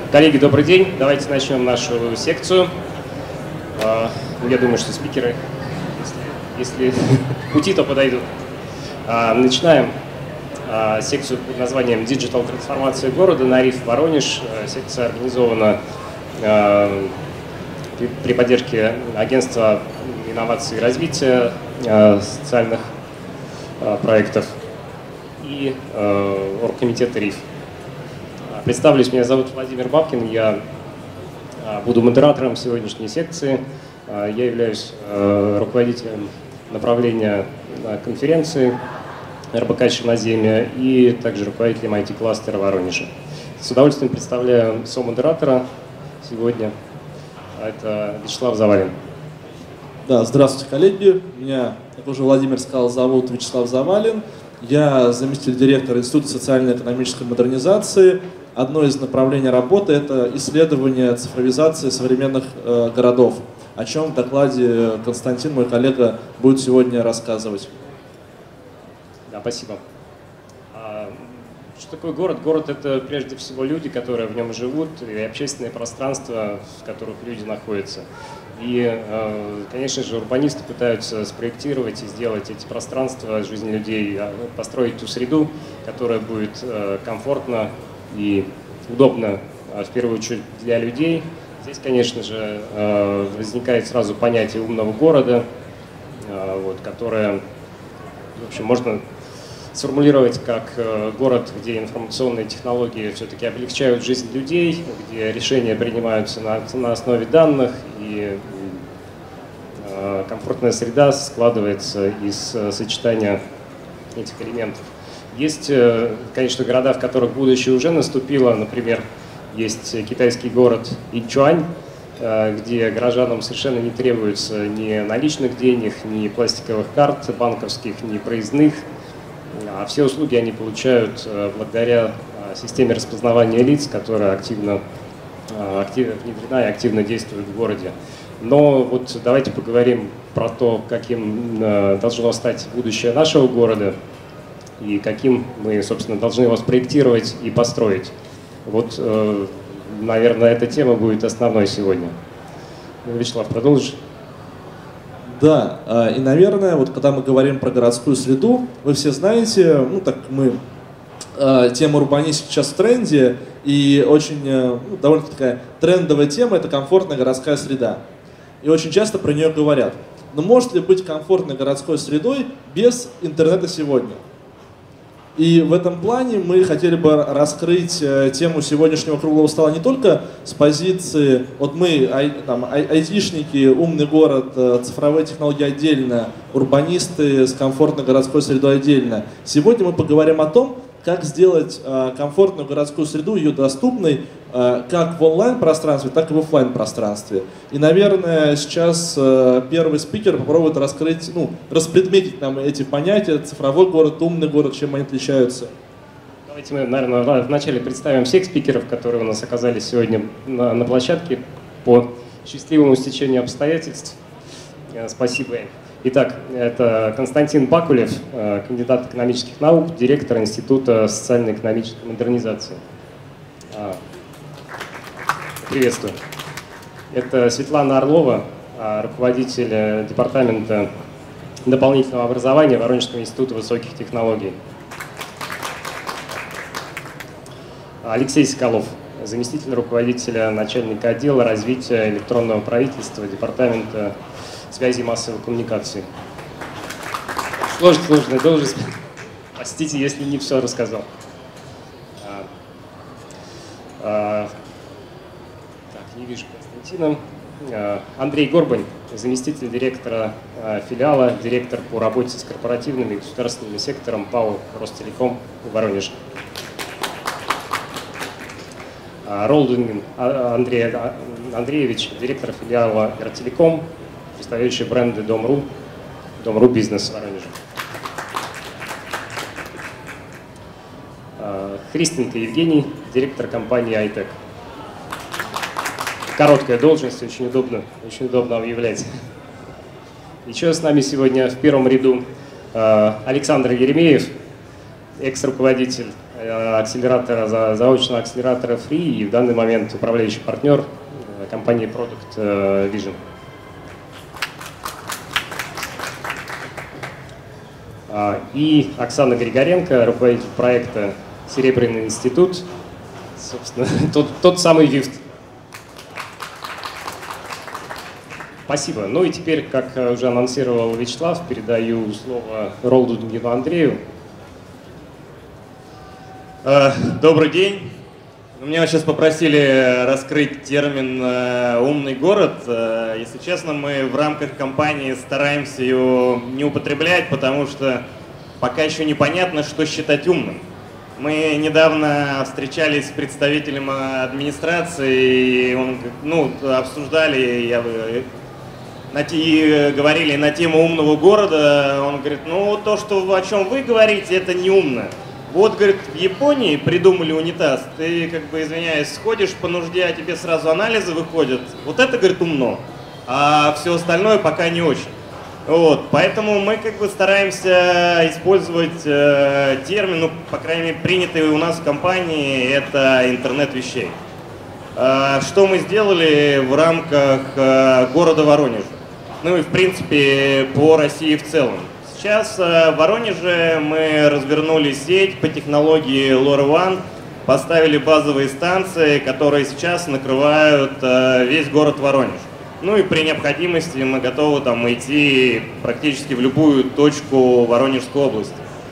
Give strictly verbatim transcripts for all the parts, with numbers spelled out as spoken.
Коллеги, добрый день. Давайте начнем нашу секцию. Я думаю, что спикеры, если, если пути, то подойдут. Начинаем секцию под названием «Диджитал трансформация города» на РИФ Воронеж. Секция организована при поддержке Агентства инноваций и развития социальных проектов и оргкомитета РИФ. Представлюсь, меня зовут Владимир Бабкин, я буду модератором сегодняшней секции. Я являюсь руководителем направления конференции эр бэ ка «Черноземье» и также руководителем ай ти-кластера Воронежа. С удовольствием представляю со-модератора сегодня. Это Вячеслав Завалин. Да, здравствуйте, коллеги. Меня, как уже Владимир сказал, зовут Вячеслав Завалин. Я заместитель директора Института социально-экономической модернизации. Одно из направлений работы – это исследование цифровизации современных э, городов, о чем в докладе Константин, мой коллега, будет сегодня рассказывать. Да, спасибо. А, что такое город? Город – это прежде всего люди, которые в нем живут, и общественное пространство, в которых люди находятся. И, э, конечно же, урбанисты пытаются спроектировать и сделать эти пространства жизни людей, построить ту среду, которая будет э, комфортна и удобно, в первую очередь, для людей. Здесь, конечно же, возникает сразу понятие умного города, вот, которое, в общем, можно сформулировать как город, где информационные технологии все-таки облегчают жизнь людей, где решения принимаются на, на основе данных, и комфортная среда складывается из сочетания этих элементов. Есть, конечно, города, в которых будущее уже наступило. Например, есть китайский город Инчуань, где горожанам совершенно не требуется ни наличных денег, ни пластиковых карт банковских, ни проездных. А все услуги они получают благодаря системе распознавания лиц, которая активно, активно внедрена и активно действует в городе. Но вот давайте поговорим про то, каким должно стать будущее нашего города и каким мы, собственно, должны его спроектировать и построить. Вот, наверное, эта тема будет основной сегодня. Вячеслав, продолжишь? Да, и, наверное, вот когда мы говорим про городскую среду, вы все знаете, ну так мы, тема урбанистики сейчас в тренде, и очень, ну, довольно такая трендовая тема – это комфортная городская среда. И очень часто про нее говорят. Но может ли быть комфортной городской средой без интернета сегодня? И в этом плане мы хотели бы раскрыть тему сегодняшнего круглого стола не только с позиции, вот мы, ай, там, ай, айтишники, умный город, цифровые технологии отдельно, урбанисты с комфортной городской средой отдельно. Сегодня мы поговорим о том, как сделать комфортную городскую среду, ее доступной как в онлайн-пространстве, так и в офлайн-пространстве. И, наверное, сейчас первый спикер попробует раскрыть, ну, распредметить нам эти понятия: цифровой город, умный город, чем они отличаются. Давайте мы, наверное, вначале представим всех спикеров, которые у нас оказались сегодня на, на площадке по счастливому стечению обстоятельств. Спасибо им. Итак, это Константин Бакулев, кандидат экономических наук, директор Института социально-экономической модернизации. Приветствую. Это Светлана Орлова, руководитель департамента дополнительного образования Воронежского института высоких технологий. Алексей Соколов, заместитель руководителя начальника отдела развития электронного правительства департамента связи и массовой коммуникации. Сложная, сложная должность. Простите, если не все рассказал. А, а, так, не вижу Константина. А, Андрей Горбань, заместитель директора а, филиала, директор по работе с корпоративным и государственным сектором ПАО «Ростелеком» в Воронеже. А, Ролдингин Андрей Андреевич, директор филиала «Эр-Телеком», представляющий бренды Дом.ру, Дом.ру Бизнес в Воронеже. Христенко Евгений, директор компании «Айтек». Короткая должность, очень удобно, очень удобно объявлять. Еще с нами сегодня в первом ряду Александр Еремеев, экс-руководитель акселератора, заочного акселератора Free и в данный момент управляющий партнер компании Product Vision. И Оксана Григоренко, руководитель проекта «Серебряный институт», собственно, тот, тот самый вифт. Спасибо. Ну и теперь, как уже анонсировал Вячеслав, передаю слово Ролдунгину Андрею. Добрый день. Меня сейчас попросили раскрыть термин «умный город». Если честно, мы в рамках компании стараемся его не употреблять, потому что пока еще непонятно, что считать умным. Мы недавно встречались с представителем администрации, и он, ну, обсуждали, я, и говорили на тему умного города. Он говорит, ну то, что, о чем вы говорите, это не умно. Вот, говорит, в Японии придумали унитаз, ты, как бы, извиняюсь, сходишь по нужде, а тебе сразу анализы выходят. Вот это, говорит, умно, а все остальное пока не очень. Вот, поэтому мы, как бы, стараемся использовать э, термин, ну, по крайней мере, принятый у нас в компании, это интернет вещей. Э, что мы сделали в рамках э, города Воронежа? Ну и, в принципе, по России в целом. Сейчас в Воронеже мы развернули сеть по технологии LoRaWAN, поставили базовые станции, которые сейчас накрывают весь город Воронеж. Ну и при необходимости мы готовы там идти практически в любую точку Воронежской области.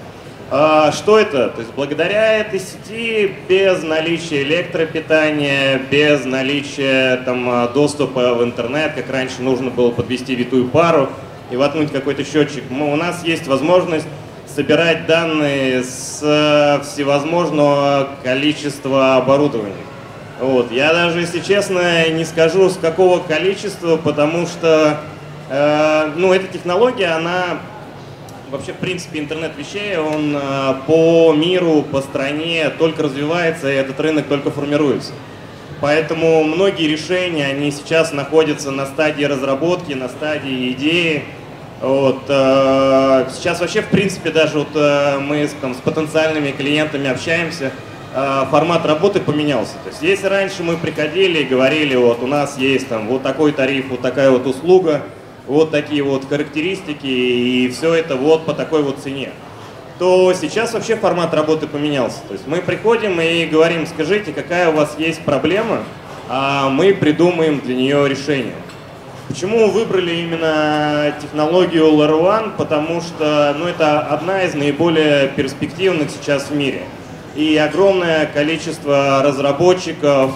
А что это? То есть благодаря этой сети, без наличия электропитания, без наличия там доступа в интернет, как раньше нужно было подвести витую пару и воткнуть какой-то счетчик, мы, у нас есть возможность собирать данные с всевозможного количества оборудования. Вот. Я даже, если честно, не скажу, с какого количества, потому что э, ну, эта технология, она вообще, в принципе, интернет вещей, он э, по миру, по стране только развивается, и этот рынок только формируется. Поэтому многие решения, они сейчас находятся на стадии разработки, на стадии идеи. Вот. Сейчас вообще, в принципе, даже вот мы там с потенциальными клиентами общаемся, формат работы поменялся. То есть если раньше мы приходили и говорили, вот у нас есть там вот такой тариф, вот такая вот услуга, вот такие вот характеристики, и все это вот по такой вот цене, то сейчас вообще формат работы поменялся. То есть мы приходим и говорим, скажите, какая у вас есть проблема, а мы придумаем для нее решение. Почему выбрали именно технологию LoRaWAN? Потому что, ну, это одна из наиболее перспективных сейчас в мире. И огромное количество разработчиков,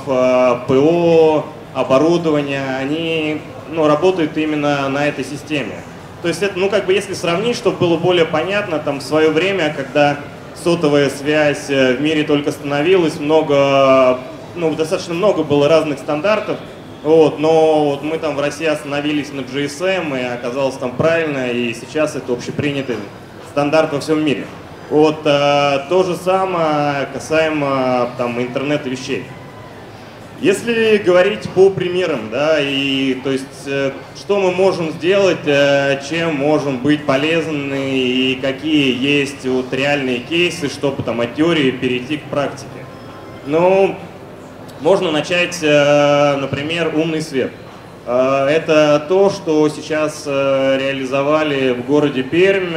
ПО, оборудования, они, ну, работают именно на этой системе. То есть это, ну, как бы, если сравнить, чтобы было более понятно, там, в свое время, когда сотовая связь в мире только становилась, много, ну, достаточно много было разных стандартов, вот, но вот мы там в России остановились на джи эс эм, и оказалось там правильно, и сейчас это общепринятый стандарт во всем мире. Вот, а, то же самое касаемо там интернета вещей. Если говорить по примерам, да, и то есть, что мы можем сделать, чем можем быть полезны и какие есть вот реальные кейсы, чтобы там от теории перейти к практике. Ну, можно начать, например, умный свет. Это то, что сейчас реализовали в городе Пермь.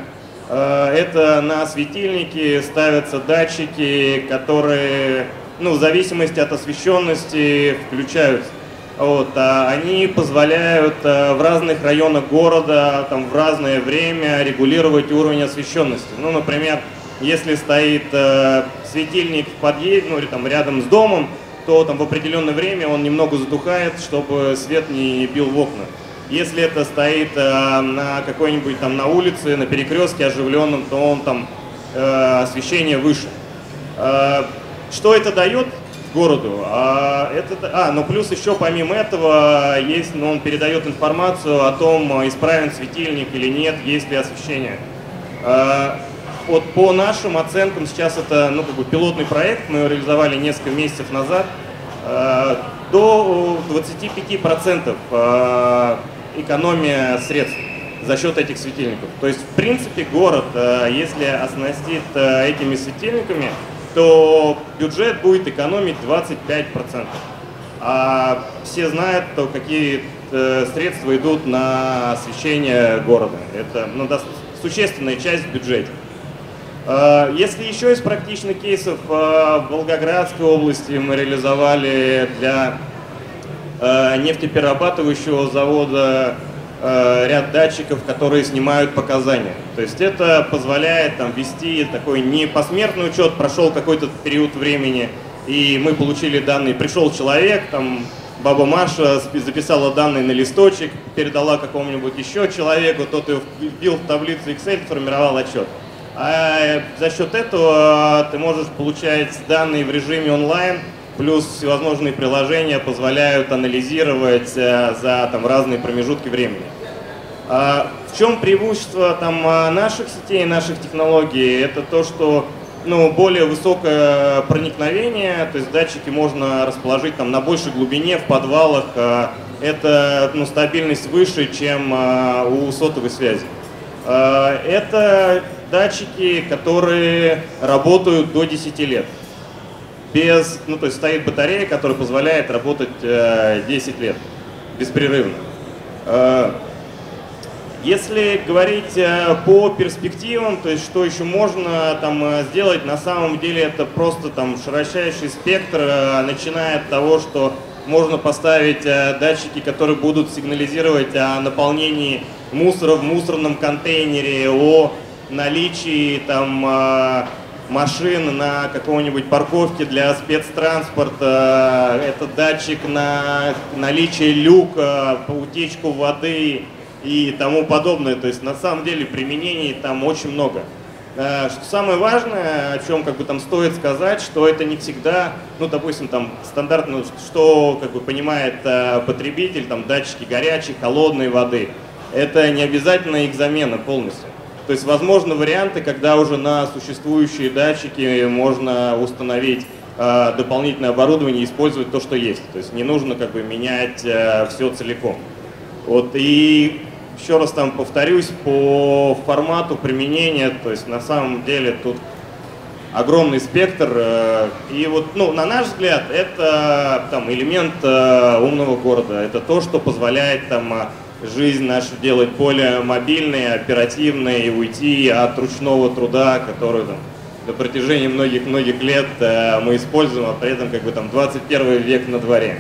Это на светильники ставятся датчики, которые, ну, в зависимости от освещенности включаются. Вот, а они позволяют а, в разных районах города, там, в разное время регулировать уровень освещенности. Ну, например, если стоит а, светильник в подъезде, ну, или там рядом с домом, то там в определенное время он немного затухает, чтобы свет не бил в окна. Если это стоит а, на какой-нибудь там на улице, на перекрестке оживленном, то он там а, освещение выше. А, что это дает городу? А, это, а, ну плюс еще помимо этого есть, ну, он передает информацию о том, исправен светильник или нет, есть ли освещение. А, вот по нашим оценкам сейчас это, ну, как бы пилотный проект, мы его реализовали несколько месяцев назад. А, до двадцати пяти процентов а, экономия средств за счет этих светильников. То есть, в принципе, город, если оснастит этими светильниками, то бюджет будет экономить двадцать пять процентов. А все знают, то какие э, средства идут на освещение города. Это ну, да, существенная часть в бюджете. Э, если еще из практичных кейсов, э, в Волгоградской области мы реализовали для э, нефтеперерабатывающего завода э, ряд датчиков, которые снимают показания. То есть это позволяет там, вести такой не посмертный учет, прошел какой-то период времени, и мы получили данные, пришел человек, там, баба Маша записала данные на листочек, передала какому-нибудь еще человеку, тот его вбил в таблицу Excel, сформировал отчет. А за счет этого ты можешь получать данные в режиме онлайн, плюс всевозможные приложения позволяют анализировать за там, разные промежутки времени. А в чем преимущество там, наших сетей, наших технологий? Это то, что ну, более высокое проникновение, то есть датчики можно расположить там, на большей глубине, в подвалах. Это ну, стабильность выше, чем у сотовой связи. Это датчики, которые работают до десяти лет. Без, ну, то есть стоит батарея, которая позволяет работать десять лет беспрерывно. Если говорить по перспективам, то есть что еще можно там сделать, на самом деле это просто там широчайший спектр, начиная от того, что можно поставить датчики, которые будут сигнализировать о наполнении мусора в мусорном контейнере, о наличии там машин на какой-нибудь парковке для спецтранспорта, это датчик на наличие люка, утечку воды и тому подобное. То есть на самом деле применений там очень много. Что самое важное, о чем как бы там стоит сказать, что это не всегда, ну допустим там стандартно, что как бы понимает потребитель, там датчики горячей, холодной воды. Это не обязательно их замена полностью. То есть возможны варианты, когда уже на существующие датчики можно установить э, дополнительное оборудование и использовать то, что есть. То есть не нужно как бы менять э, все целиком. Вот, и еще раз там повторюсь по формату применения, то есть на самом деле тут огромный спектр. Э, и вот, ну, на наш взгляд, это там, элемент э, умного города. Это то, что позволяет там жизнь нашу делать более мобильной, оперативной и уйти от ручного труда, который там, на протяжении многих-многих лет э, мы используем, а при этом как бы там двадцать первый век на дворе.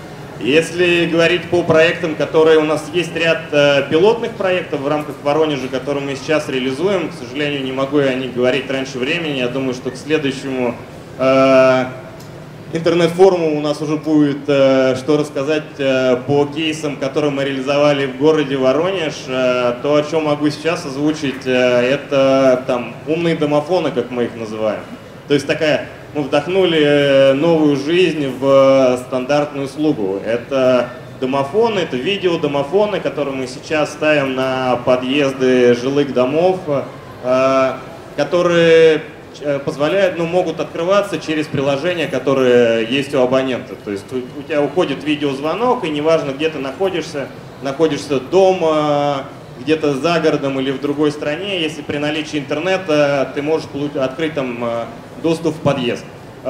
Если говорить по проектам, которые у нас есть ряд э, пилотных проектов в рамках Воронежа, которые мы сейчас реализуем, к сожалению, не могу я о них говорить раньше времени. Я думаю, что к следующему э, интернет-форуму у нас уже будет э, что рассказать э, по кейсам, которые мы реализовали в городе Воронеж. Э, то, о чем могу сейчас озвучить, э, это там умные домофоны, как мы их называем. То есть такая, мы вдохнули новую жизнь в стандартную услугу. Это домофоны, это видеодомофоны, которые мы сейчас ставим на подъезды жилых домов, э, которые позволяют, ну, могут открываться через приложения, которые есть у абонента. То есть у тебя уходит видеозвонок, и неважно, где ты находишься, находишься дома, где-то за городом или в другой стране, если при наличии интернета ты можешь открыть там доступ в подъезд.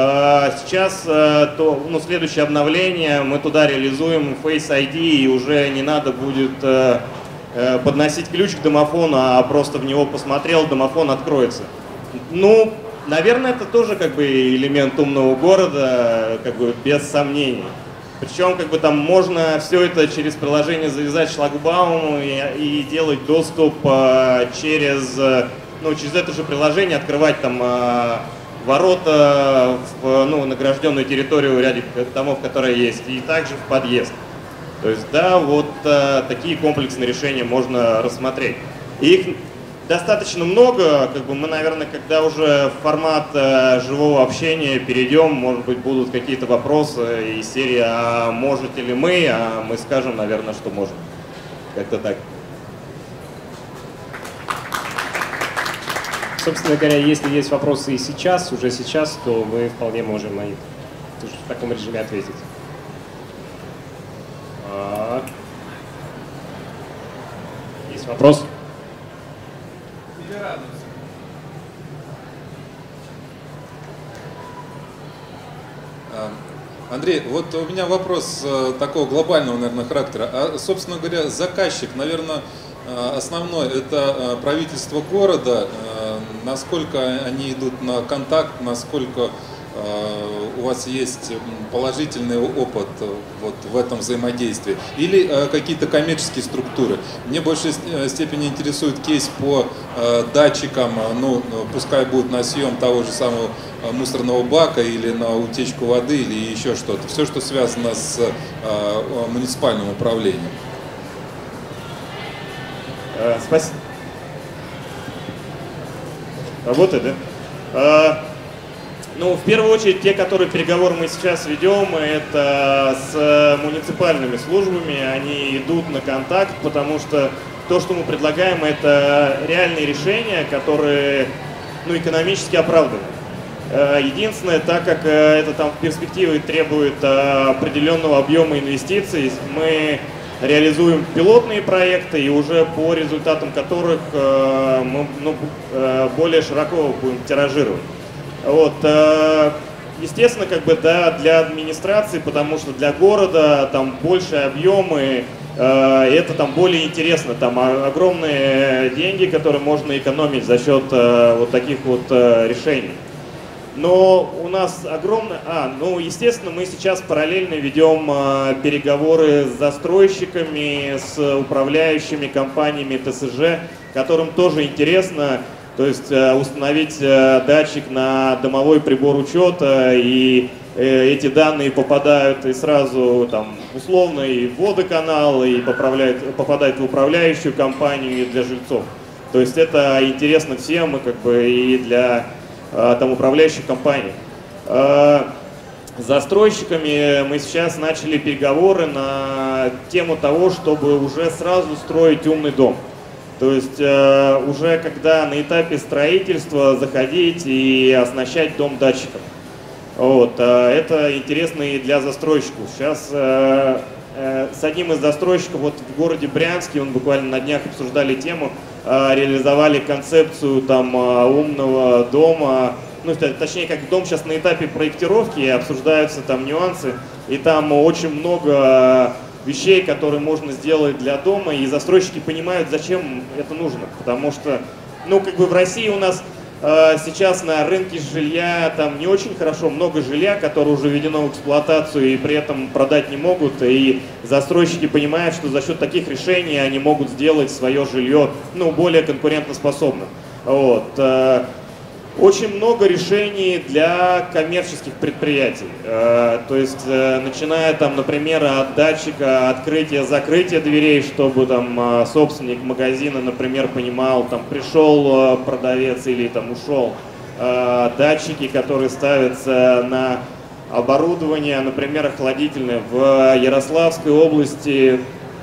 Сейчас то, ну, следующее обновление, мы туда реализуем Face ай ди, и уже не надо будет подносить ключ к домофону, а просто в него посмотрел, домофон откроется. Ну, наверное, это тоже как бы элемент умного города, как бы без сомнений. Причем как бы там можно все это через приложение завязать шлагбаум и, и делать доступ а, через, ну, через это же приложение, открывать там а, ворота в ну, награжденную территорию в ряде домов, которые есть, и также в подъезд. То есть, да, вот а, такие комплексные решения можно рассмотреть. И их достаточно много, как бы мы, наверное, когда уже в формат э, живого общения перейдем, может быть, будут какие-то вопросы из серии «А можете ли мы?», а мы скажем, наверное, что можем. Как-то так. Собственно говоря, если есть вопросы и сейчас, уже сейчас, то мы вполне можем на них в таком режиме ответить. А... Есть вопрос? Андрей, вот у меня вопрос такого глобального, наверное, характера. А, собственно говоря, заказчик, наверное, основной – это правительство города. Насколько они идут на контакт, насколько у вас есть положительный опыт вот в этом взаимодействии, или какие-то коммерческие структуры. Мне в большей степени интересует кейс по датчикам, ну, пускай будет на съем того же самого мусорного бака или на утечку воды или еще что-то. Все, что связано с муниципальным управлением. Спасибо. Работает, да? Ну, в первую очередь, те, которые переговоры мы сейчас ведем, это с муниципальными службами, они идут на контакт, потому что то, что мы предлагаем, это реальные решения, которые, ну, экономически оправданы. Единственное, так как это там в перспективе требует определенного объема инвестиций, мы реализуем пилотные проекты, и уже по результатам которых мы, ну, более широко будем тиражировать. Вот, естественно, как бы, да, для администрации, потому что для города там больше объемы, это там более интересно, там огромные деньги, которые можно экономить за счет вот таких вот решений. Но у нас огромное... А, ну, естественно, мы сейчас параллельно ведем переговоры с застройщиками, с управляющими компаниями Тэ Эс Жэ, которым тоже интересно, то есть установить датчик на домовой прибор учета, и эти данные попадают и сразу там условно и в водоканал, и попадают, попадают в управляющую компанию, и для жильцов. То есть это интересно всем, и как бы и для там управляющих компаний. С застройщиками мы сейчас начали переговоры на тему того, чтобы уже сразу строить умный дом. То есть э, уже когда на этапе строительства заходить и оснащать дом датчиком. Вот, э, это интересно и для застройщиков. Сейчас э, э, с одним из застройщиков вот в городе Брянске, он буквально на днях обсуждали тему, э, реализовали концепцию там э, умного дома. Ну, точнее, как дом сейчас на этапе проектировки, обсуждаются там нюансы, и там очень много вещей, которые можно сделать для дома, и застройщики понимают, зачем это нужно, потому что, ну, как бы в России у нас э, сейчас на рынке жилья там не очень хорошо, много жилья, которое уже введено в эксплуатацию и при этом продать не могут, и застройщики понимают, что за счет таких решений они могут сделать свое жилье, ну, более конкурентоспособным. Вот. Э, Очень много решений для коммерческих предприятий, то есть начиная там, например, от датчика открытия-закрытия дверей, чтобы там собственник магазина, например, понимал, там пришел продавец или там ушел, датчики, которые ставятся на оборудование, например, охладительное. В Ярославской области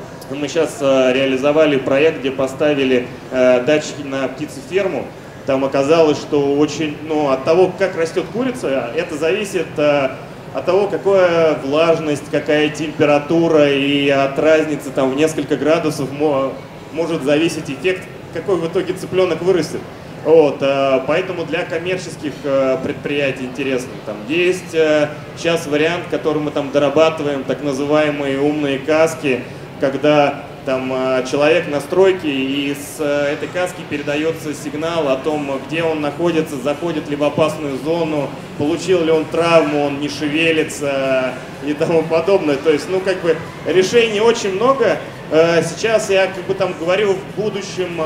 мы сейчас реализовали проект, где поставили датчики на птицеферму. Там оказалось, что очень, ну, от того, как растет курица, это зависит а, от того, какая влажность, какая температура, и от разницы там в несколько градусов мо, может зависеть эффект, какой в итоге цыпленок вырастет. Вот, а, поэтому для коммерческих а, предприятий интересно. Там есть а, сейчас вариант, который мы там дорабатываем, так называемые умные каски, когда там человек на стройке, и с этой каски передается сигнал о том, где он находится, заходит ли в опасную зону, получил ли он травму, он не шевелится и тому подобное. То есть, ну, как бы решений очень много. Сейчас я как бы там говорю в будущем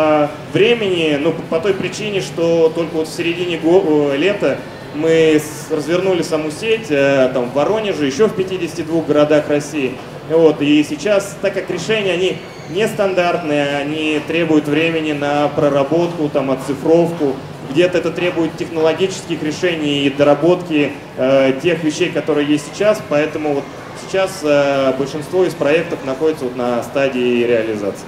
времени, ну, по той причине, что только вот в середине лета мы развернули саму сеть там в Воронеже, еще в пятидесяти двух городах России. Вот, и сейчас, так как решения, они нестандартные, они требуют времени на проработку, там, оцифровку, где-то это требует технологических решений и доработки э, тех вещей, которые есть сейчас, поэтому вот сейчас э, большинство из проектов находится вот на стадии реализации.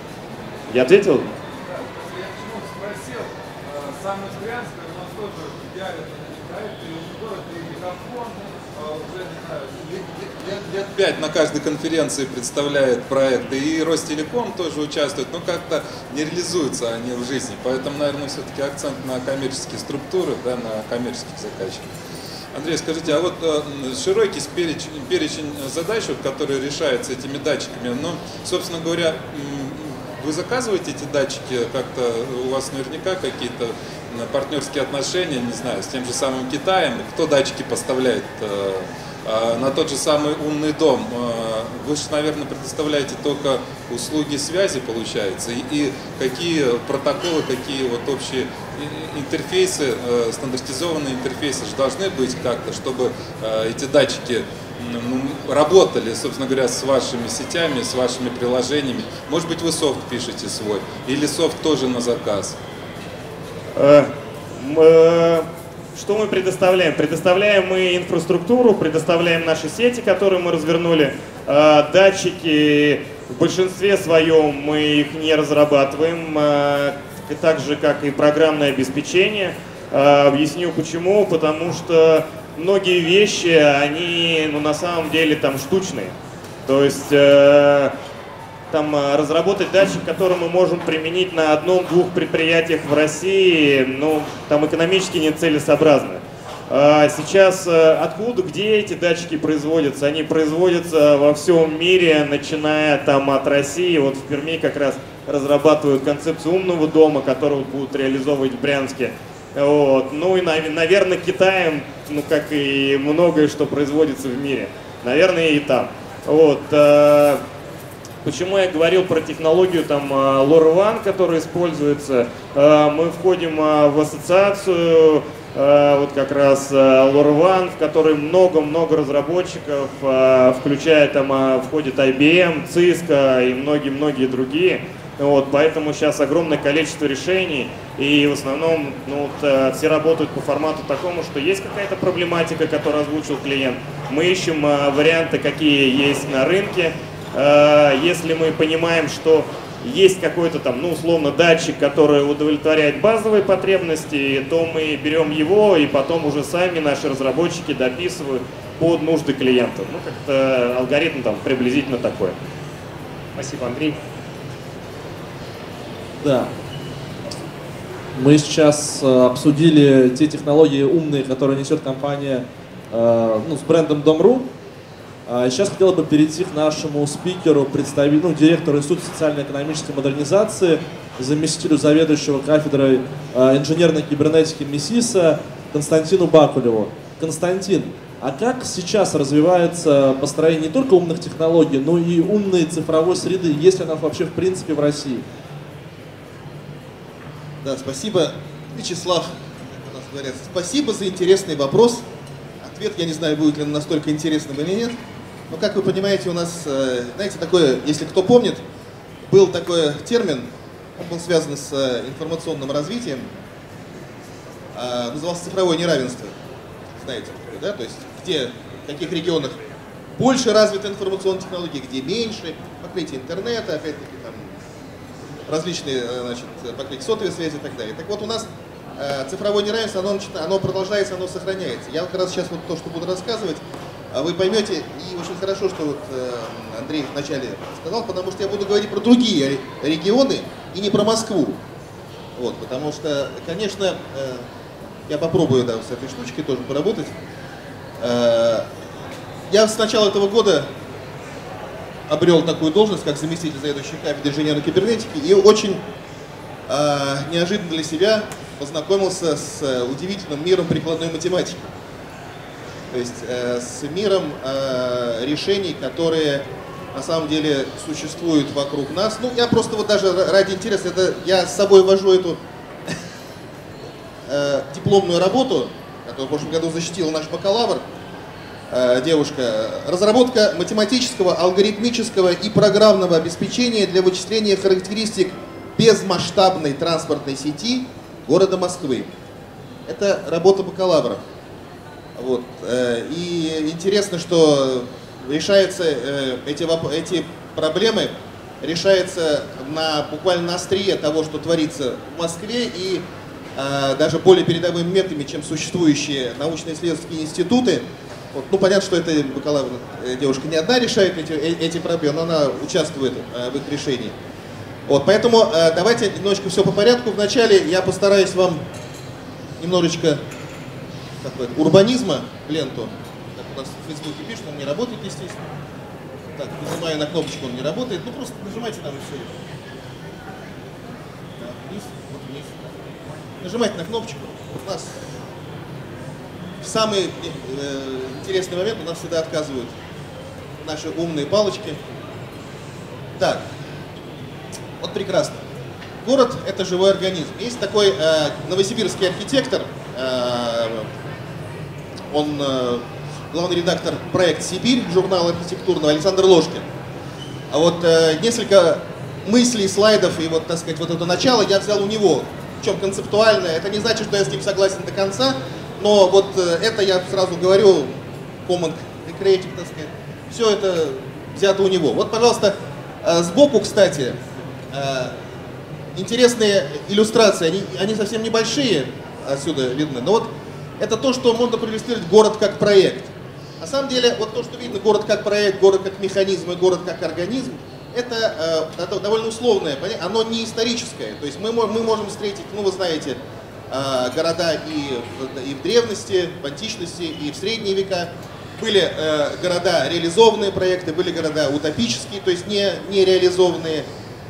Я ответил? Да, я почему спросил, сам из Брянска у нас тоже пиарят эти проекты, и город, и мегафон, уже, не знаю, Лет пять на каждой конференции представляет проекты, и Ростелеком тоже участвует, но как-то не реализуются они в жизни. Поэтому, наверное, все-таки акцент на коммерческие структуры, да, на коммерческих заказчиков. Андрей, скажите, а вот э, широкий перечень, перечень задач, вот, которые решаются этими датчиками, ну, собственно говоря, вы заказываете эти датчики как-то, у вас наверняка какие-то партнерские отношения, не знаю, с тем же самым Китаем, кто датчики поставляет э, э, на тот же самый умный дом? Э, вы же, наверное, предоставляете только услуги связи, получается, и, и какие протоколы, какие вот общие интерфейсы, э, стандартизованные интерфейсы же должны быть как-то, чтобы э, эти датчики ну, работали, собственно говоря, с вашими сетями, с вашими приложениями. Может быть, вы софт пишете свой, или софт тоже на заказ? Что мы предоставляем? Предоставляем мы инфраструктуру, предоставляем наши сети, которые мы развернули. Датчики в большинстве своем мы их не разрабатываем, так же как и программное обеспечение. Объясню почему. Потому что многие вещи, они ну, на самом деле там штучные. То есть там разработать датчик, который мы можем применить на одном-двух предприятиях в России, ну, там экономически нецелесообразно. Сейчас откуда, где эти датчики производятся? Они производятся во всем мире, начиная там от России. Вот в Перми как раз разрабатывают концепцию умного дома, которую будут реализовывать в Брянске. Вот. Ну и, наверное, Китаем, ну как и многое, что производится в мире. Наверное, и там. Вот. Почему я говорил про технологию там LoRaWAN, которая используется? Мы входим в ассоциацию, вот как раз LoRaWAN, в которой много-много разработчиков, включая там входит ай би эм, Cisco и многие-многие другие. Вот, поэтому сейчас огромное количество решений, и в основном ну, вот, все работают по формату такому, что есть какая-то проблематика, которую озвучил клиент. Мы ищем варианты, какие есть на рынке. Если мы понимаем, что есть какой-то там, ну, условно, датчик, который удовлетворяет базовые потребности, то мы берем его, и потом уже сами наши разработчики дописывают под нужды клиента. Ну, как-то алгоритм там приблизительно такой. Спасибо, Андрей. Да. Мы сейчас обсудили те технологии умные, которые несет компания ну, с брендом Dom.ru. Сейчас хотел бы перейти к нашему спикеру, представителю, ну, директору Института социально-экономической модернизации, заместителю заведующего кафедрой инженерной кибернетики МИСИСа Константину Бакулеву. Константин, а как сейчас развивается построение не только умных технологий, но и умной цифровой среды, есть ли она вообще в принципе в России? Да, спасибо, Вячеслав, как у нас говорят, спасибо за интересный вопрос. Ответ, я не знаю, будет ли он настолько интересным или нет. Но, как вы понимаете, у нас, знаете, такое, если кто помнит, был такой термин, он был связан с информационным развитием, назывался цифровое неравенство. Знаете, да? То есть, где, в каких регионах больше развиты информационные технологии, где меньше, покрытие интернета, опять-таки, там, различные, значит, покрытие сотовой связи и так далее. Так вот, у нас цифровое неравенство, оно, оно продолжается, оно сохраняется. Я как раз сейчас вот то, что буду рассказывать, вы поймете, и очень хорошо, что вот Андрей вначале сказал, потому что я буду говорить про другие регионы и не про Москву. Вот, потому что, конечно, я попробую, да, с этой штучкой тоже поработать. Я с начала этого года обрел такую должность, как заместитель заведующего кафедрой инженерной кибернетики, и очень неожиданно для себя познакомился с удивительным миром прикладной математики. То есть э, с миром э, решений, которые на самом деле существуют вокруг нас. Ну, я просто вот даже ради интереса, это, я с собой вожу эту э, дипломную работу, которую в прошлом году защитила наш бакалавр, э, девушка. Разработка математического, алгоритмического и программного обеспечения для вычисления характеристик безмасштабной транспортной сети города Москвы. Это работа бакалавра. Вот. И интересно, что решаются эти, эти проблемы решаются на, буквально на острие того, что творится в Москве, и а, даже более передовыми методами, чем существующие научно-исследовательские институты. Вот. Ну, понятно, что эта бакалавр девушка не одна решает эти, эти проблемы, но она участвует а, в их решении. Вот. Поэтому а, давайте немножечко все по порядку. Вначале я постараюсь вам немножечко такой, урбанизма ленту. Как у нас в Фейсбуке пишут, он не работает, естественно. Так, нажимаю на кнопочку, он не работает. Ну просто нажимайте там и все. Так, вниз, вот вниз. Нажимайте на кнопочку. У нас в самый э, интересный момент у нас всегда отказывают наши умные палочки. Так, вот прекрасно. Город — это живой организм. Есть такой э, новосибирский архитектор, э, он э, главный редактор проекта «Сибирь», журнала архитектурного, Александр Ложкин. А вот э, несколько мыслей, слайдов и вот, так сказать, вот это начало я взял у него. В чем концептуальное. Это не значит, что я с ним согласен до конца, но вот э, это я сразу говорю, common creative, так сказать. Все это взято у него. Вот, пожалуйста, э, сбоку, кстати, э, интересные иллюстрации, они, они совсем небольшие, отсюда видно, но вот это то, что можно проиллюстрировать город как проект. На самом деле, вот то, что видно, город как проект, город как механизм и город как организм, это, э, это довольно условное, оно не историческое. То есть мы, мы можем встретить, ну вы знаете, э, города и, и в древности, в античности, и в средние века. Были э, города реализованные проекты, были города утопические, то есть не, не реализованные.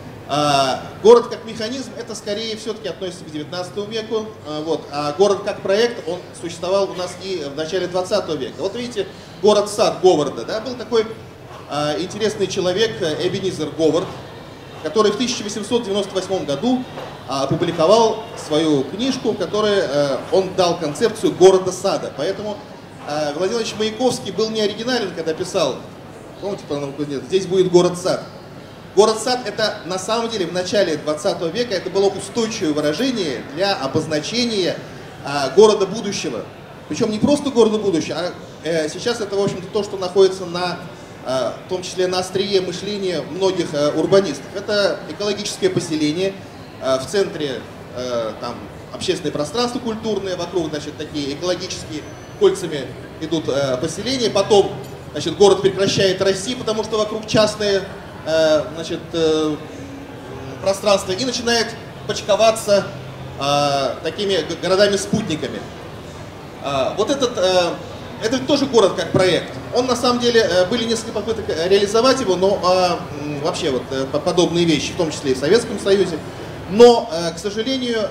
А, город как механизм, это скорее все-таки относится к девятнадцатому веку, а, вот, а город как проект, он существовал у нас и в начале двадцатого века. Вот видите, город-сад Говарда, да, был такой а, интересный человек Эбенизер Говард, который в тысяча восемьсот девяносто восьмом году а, опубликовал свою книжку, в которой а, он дал концепцию города-сада. Поэтому а, Владимир Владимирович Маяковский был не оригинален, когда писал, помните, здесь будет город-сад. Город-сад — это на самом деле в начале двадцатого века это было устойчивое выражение для обозначения а, города будущего. Причем не просто города будущего, а э, сейчас это, в общем-то, то, что находится на, э, в том числе на острие мышления многих э, урбанистов. Это экологическое поселение, э, в центре э, там общественное пространство культурное, вокруг, значит, такие экологические кольцами идут э, поселения, потом, значит, город прекращает расти, потому что вокруг частные значит, пространство и начинает почковаться э, такими городами-спутниками. Э, вот этот, э, это тоже город как проект. Он на самом деле, э, были несколько попыток реализовать его, но э, вообще вот э, подобные вещи, в том числе и в Советском Союзе. Но, э, к сожалению,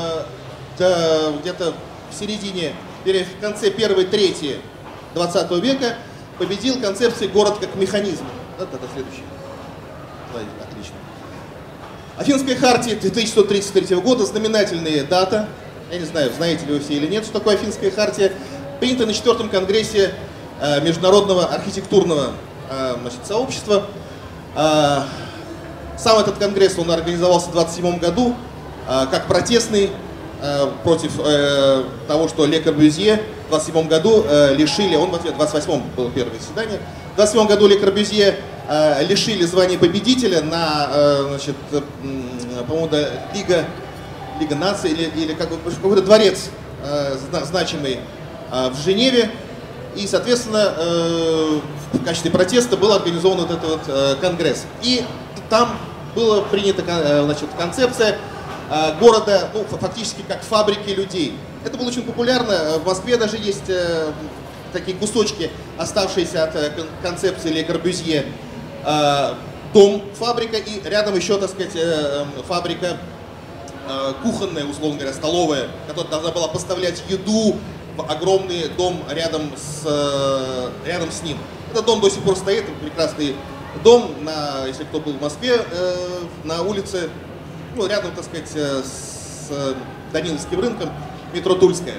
э, где-то в середине, в конце первой трети двадцатого века победил концепция город как механизм. Вот это следующее. Отлично. Афинская хартия тысяча сто тридцать третьего года, знаменательная дата. Я не знаю, знаете ли вы все или нет, что такое Афинская хартия. Принята на четвертом конгрессе э, Международного архитектурного э, значит, сообщества. Э, сам этот конгресс он организовался в двадцать седьмом году э, как протестный э, против э, того, что Ле Корбюзье в двадцать седьмом году э, лишили, он в ответ, в двадцать восьмом было первое заседание, в двадцать седьмом году Ле Корбюзье э, лишили звания победителя на, э, значит, э, по-моему, да, Лига, Лига наций или, или как, какой-то дворец э, значимый э, в Женеве. И, соответственно, э, в качестве протеста был организован вот этот вот э, конгресс. И там была принята э, значит, концепция э, города, ну, фактически как фабрики людей. Это было очень популярно. В Москве даже есть э, такие кусочки, оставшиеся от э, концепции Ле Корбюзье. Э, дом, фабрика и рядом еще, так сказать, э, фабрика э, кухонная, условно говоря, столовая, которая должна была поставлять еду в огромный дом рядом с, э, рядом с ним. Этот дом до сих пор стоит, прекрасный дом, на, если кто был в Москве, э, на улице, ну, рядом, так сказать, с э, Даниловским рынком, метро Тульская,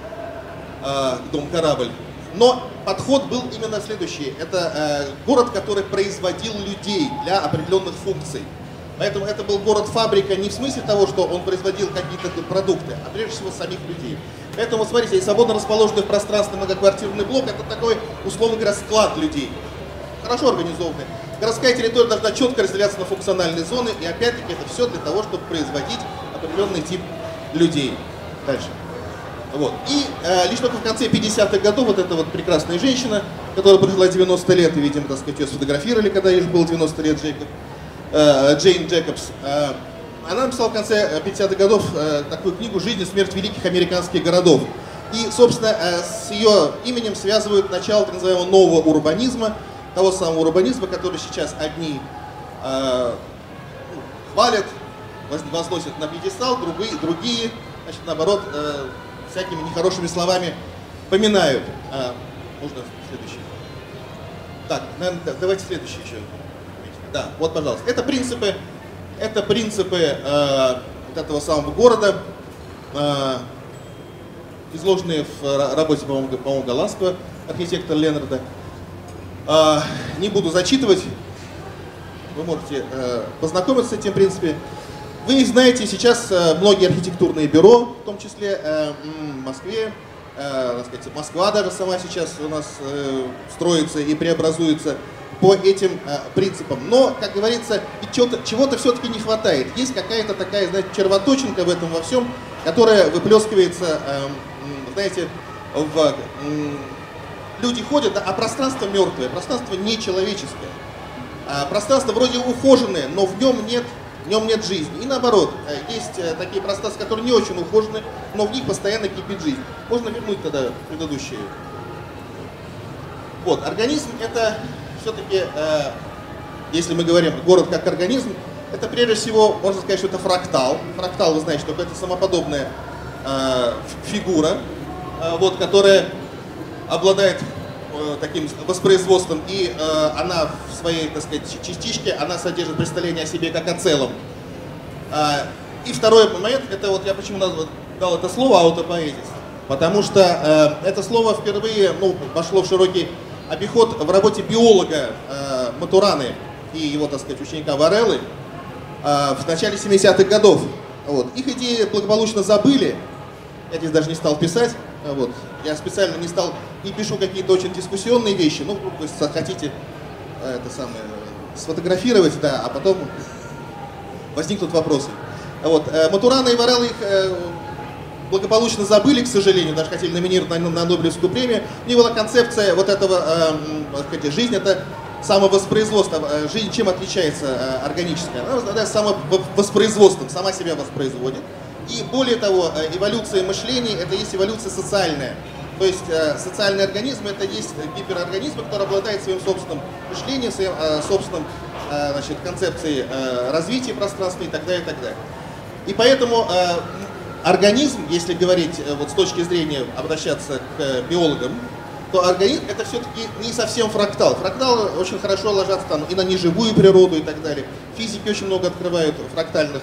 э, дом «Корабль». Но подход был именно следующий. Это э, город, который производил людей для определенных функций. Поэтому это был город-фабрика не в смысле того, что он производил какие-то продукты, а прежде всего самих людей. Поэтому, смотрите, свободно расположенный в пространстве многоквартирный блок, это такой, условно говоря, склад людей. Хорошо организованный. Городская территория должна четко разделяться на функциональные зоны, и опять-таки это все для того, чтобы производить определенный тип людей. Дальше. Вот. И э, лишь только в конце пятидесятых годов вот эта вот прекрасная женщина, которая прожила девяносто лет, и, видимо, так сказать, ее сфотографировали, когда ей было девяносто лет, Джейкоб, э, Джейн Джейкобс, э, она написала в конце пятидесятых годов э, такую книгу «Жизнь и смерть великих американских городов». И, собственно, с ее именем связывают начало так называемого нового урбанизма, того самого урбанизма, который сейчас одни э, хвалят, возносят на пьедестал, другие, другие значит, наоборот, э, всякими нехорошими словами поминают. А, можно следующий? Так, наверное, давайте следующий еще. Да, вот, пожалуйста. Это принципы, это принципы э, вот этого самого города, э, изложенные в работе, по-моему, по-моему, голландского архитектора Ленарда. Э, не буду зачитывать. Вы можете э, познакомиться с этим, в принципе. Вы знаете, сейчас э, многие архитектурные бюро, в том числе э, в Москве, э, так сказать, Москва даже сама сейчас у нас э, строится и преобразуется по этим э, принципам. Но, как говорится, чего-то, чего-то все-таки не хватает. Есть какая-то такая, знаете, червоточинка в этом во всем, которая выплескивается, э, знаете, в... Э, люди ходят, да, а пространство мертвое, пространство нечеловеческое. А пространство вроде ухоженное, но в нем нет, в нем нет жизни. И наоборот, есть такие пространства, которые не очень ухожены, но в них постоянно кипит жизнь. Можно вернуть тогда предыдущие. Вот, организм это все-таки, э, если мы говорим город как организм, это прежде всего, можно сказать, что это фрактал. Фрактал, вы знаете, что это самоподобная э, фигура, э, вот, которая обладает э, таким воспроизводством, и э, она в своей, так сказать, частичке, она содержит представление о себе как о целом. Э, и второй момент, это вот я почему дал это слово аутопоэтис, потому что э, это слово впервые, ну, вошло в широкий обиход в работе биолога э, Матураны и его, так сказать, ученика Вареллы э, в начале семидесятых годов. Вот. Их идеи благополучно забыли, я здесь даже не стал писать. Вот. Я специально не стал, не пишу какие-то очень дискуссионные вещи, ну, вы хотите э, это самое, сфотографировать, да, а потом возникнут вопросы. Вот. Э, Матурана и Варелла их э, благополучно забыли, к сожалению, даже хотели номинировать на, на Нобелевскую премию. У них была концепция вот этого, э, сказать, жизнь это самовоспроизводство. Жизнь чем отличается э, органическая? Она обладает самовоспроизводством, сама себя воспроизводит. И более того, эволюция мышления это есть эволюция социальная. То есть э, социальный организм это есть гиперорганизм, который обладает своим собственным мышлением, своим э, собственным э, значит, концепцией э, развития пространства и так далее, и так далее. И поэтому э, организм, если говорить э, вот с точки зрения обращаться к э, биологам, то организм это все-таки не совсем фрактал. Фракталы очень хорошо ложатся там и на неживую природу и так далее. Физики очень много открывают фрактальных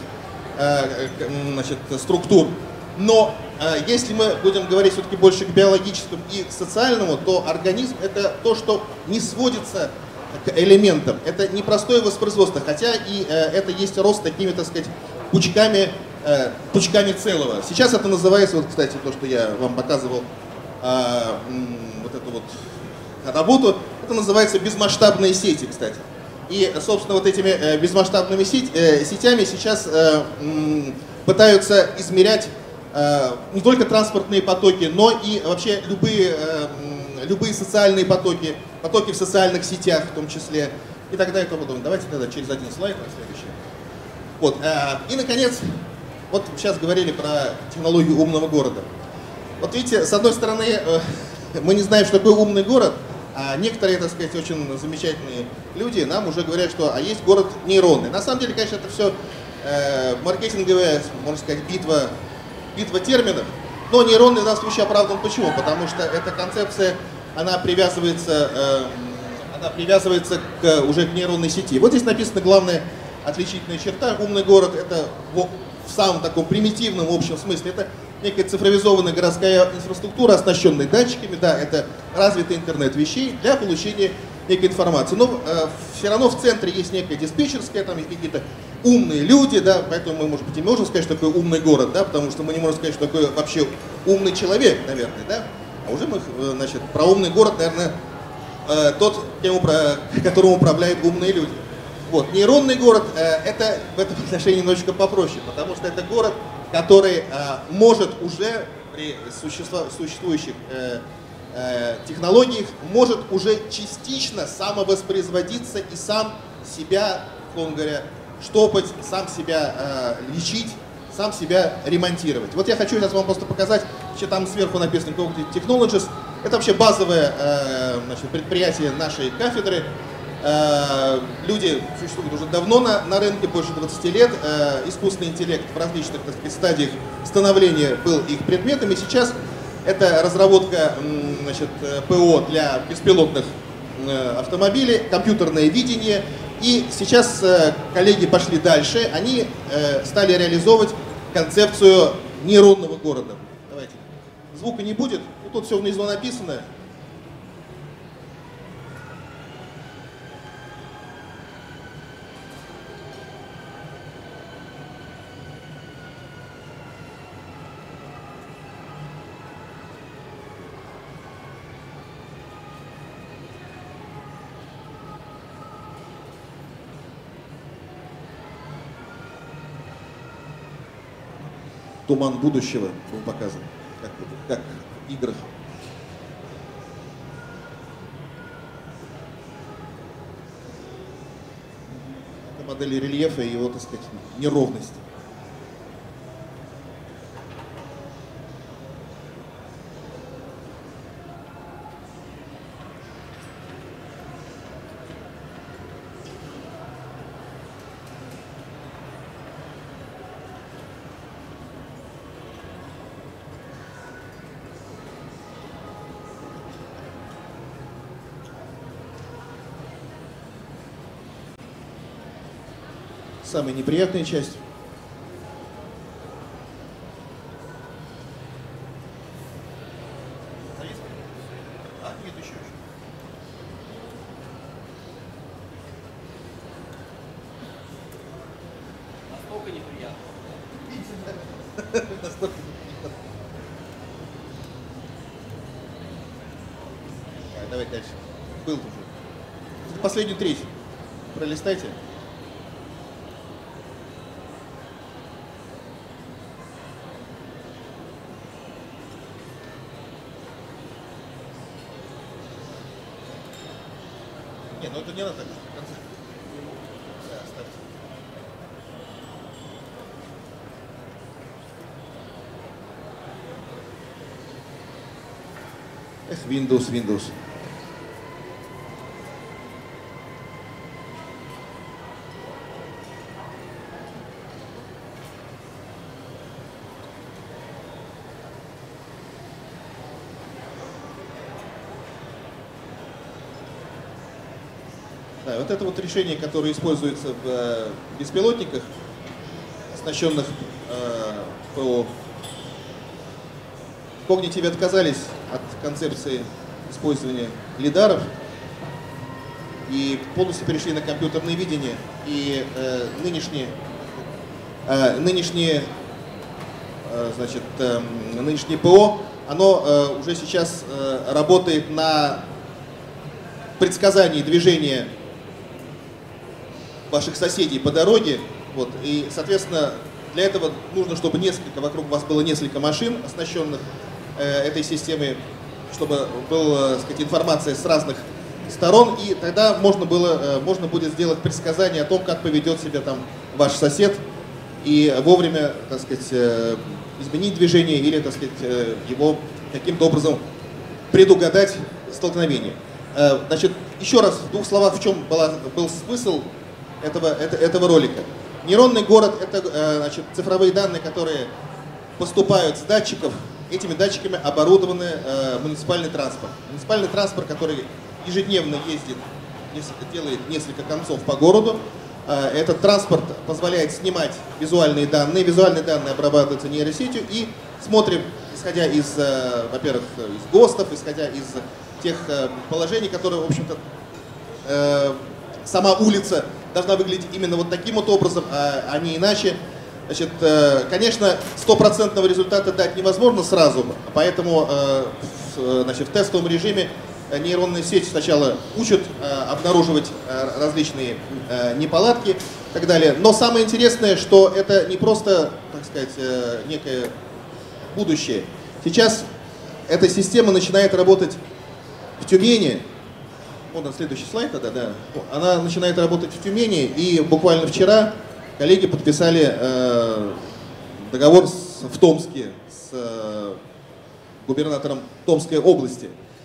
э, значит, структур. Но э, если мы будем говорить все-таки больше к биологическому и социальному, то организм это то, что не сводится к элементам. Это непростое воспроизводство, хотя и э, это есть рост такими, так сказать, пучками, э, пучками целого. Сейчас это называется, вот, кстати, то, что я вам показывал, э, вот эту вот работу, это называется безмасштабные сети, кстати. И, собственно, вот этими э, безмасштабными сеть, э, сетями сейчас э, м, пытаются измерять э, не только транспортные потоки, но и вообще любые, э, любые социальные потоки, потоки в социальных сетях в том числе, и так далее и тому подобное. Давайте тогда через один слайд на следующий. Вот, э, и, наконец, вот сейчас говорили про технологию умного города. Вот видите, с одной стороны, э, мы не знаем, что такое умный город, а некоторые, так сказать, очень замечательные люди нам уже говорят, что а есть город нейронный. На самом деле, конечно, это все э, маркетинговая, можно сказать, битва, битва терминов. Но нейронный в данном случае оправдан почему? Потому что эта концепция, она привязывается, э, она привязывается к, уже к нейронной сети. Вот здесь написано главная отличительная черта. Умный город это в, в самом таком примитивном общем смысле. Это некая цифровизованная городская инфраструктура, оснащенная датчиками, да, это развитый интернет вещей для получения некой информации. Но э, все равно в центре есть некая диспетчерская, там есть какие-то умные люди, да, поэтому мы, может быть, и можем сказать, что такое умный город, да, потому что мы не можем сказать, что такое вообще умный человек, наверное, да, а уже мы, значит, про умный город, наверное, э, тот, кем упра... которым управляют умные люди. Вот, нейронный город, э, это в этом отношении немножечко попроще, потому что это город, который э, может уже при существующих э, э, технологиях, может уже частично самовоспроизводиться и сам себя, условно говоря, штопать, сам себя э, лечить, сам себя ремонтировать. Вот я хочу сейчас вам просто показать, что там сверху написано Cognitive Technologies. Это вообще базовое э, значит, предприятие нашей кафедры. Э, люди существуют уже давно на, на рынке, больше двадцати лет. Э, искусственный интеллект в различных, так сказать, стадиях становления был их предметом. И сейчас это разработка значит, ПО для беспилотных э, автомобилей, компьютерное видение. И сейчас э, коллеги пошли дальше. Они э, стали реализовывать концепцию нейронного города. Давайте. Звука не будет. Ну, тут все внизу написано. Туман будущего был показан, как, как в играх. Это модель рельефа и его, так сказать, неровности. Самая неприятная часть. А, нет, еще, еще. Настолько неприятно. Настолько неприятно. Давай дальше. Был уже. Последнюю треть. Пролистайте. Не, ну это не надо так. В конце. Да, оставьте. Эх, Windows, Windows. Да, вот это вот решение, которое используется в э, беспилотниках, оснащенных э, ПО. В Cognitive отказались от концепции использования лидаров и полностью перешли на компьютерное видение. И э, нынешние, э, нынешние, э, значит, э, нынешнее ПО, оно э, уже сейчас э, работает на предсказании движения ваших соседей по дороге, вот, и, соответственно, для этого нужно, чтобы несколько, вокруг вас было несколько машин, оснащенных э, этой системой, чтобы была, так сказать, информация с разных сторон, и тогда можно, было, э, можно будет сделать предсказание о том, как поведет себя там ваш сосед, и вовремя, так сказать, э, изменить движение или, так сказать, э, его каким-то образом предугадать столкновение. Э, значит, еще раз, в двух словах, в чем была, был смысл Этого, это, этого ролика. Нейронный город — это значит, цифровые данные, которые поступают с датчиков. Этими датчиками оборудованы э, муниципальный транспорт. Муниципальный транспорт, который ежедневно ездит, делает несколько концов по городу. Э, этот транспорт позволяет снимать визуальные данные. Визуальные данные обрабатываются нейросетью и смотрим, исходя из, э, во-первых, из ГОСТов, исходя из тех э, положений, которые, в общем-то, э, сама улица должна выглядеть именно вот таким вот образом, а, а не иначе. Значит, э, конечно, стопроцентного результата дать невозможно сразу, поэтому э, в, значит, в тестовом режиме нейронная сеть сначала учат э, обнаруживать э, различные э, неполадки и так далее. Но самое интересное, что это не просто, так сказать, э, некое будущее. Сейчас эта система начинает работать в Тюмени. Вот на следующий слайд тогда, да. Она начинает работать в Тюмени, и буквально вчера коллеги подписали э, договор с, в Томске с э, губернатором Томской области.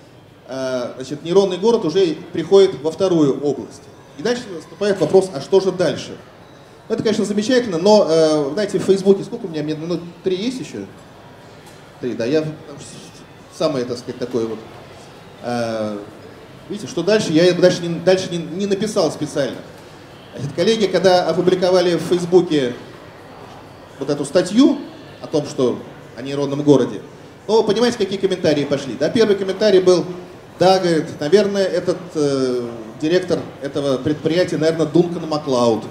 Э, значит, нейронный город уже приходит во вторую область. И дальше наступает вопрос, а что же дальше? Это, конечно, замечательно, но, э, знаете, в Фейсбуке, сколько у меня, мне минут три есть еще? Три, да, я самое, так сказать, такое вот. Э, видите, что дальше, я дальше, не, дальше не, не написал специально. Значит, коллеги, когда опубликовали в Фейсбуке вот эту статью о том, что о нейронном городе, ну, вы понимаете, какие комментарии пошли? Да, первый комментарий был, да, говорит, наверное, этот э, директор этого предприятия, наверное, Дункан Маклауд.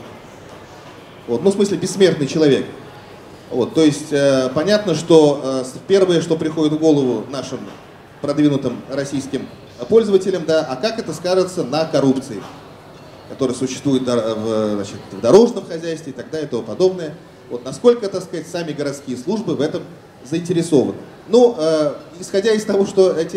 Вот, ну, в смысле, бессмертный человек. Вот, то есть, э, понятно, что э, первое, что приходит в голову нашим продвинутым российским пользователям, да, а как это скажется на коррупции, которая существует в, значит, в дорожном хозяйстве и так далее и тому подобное. Вот, насколько, так сказать, сами городские службы в этом заинтересованы. Ну, э, исходя из того, что эти,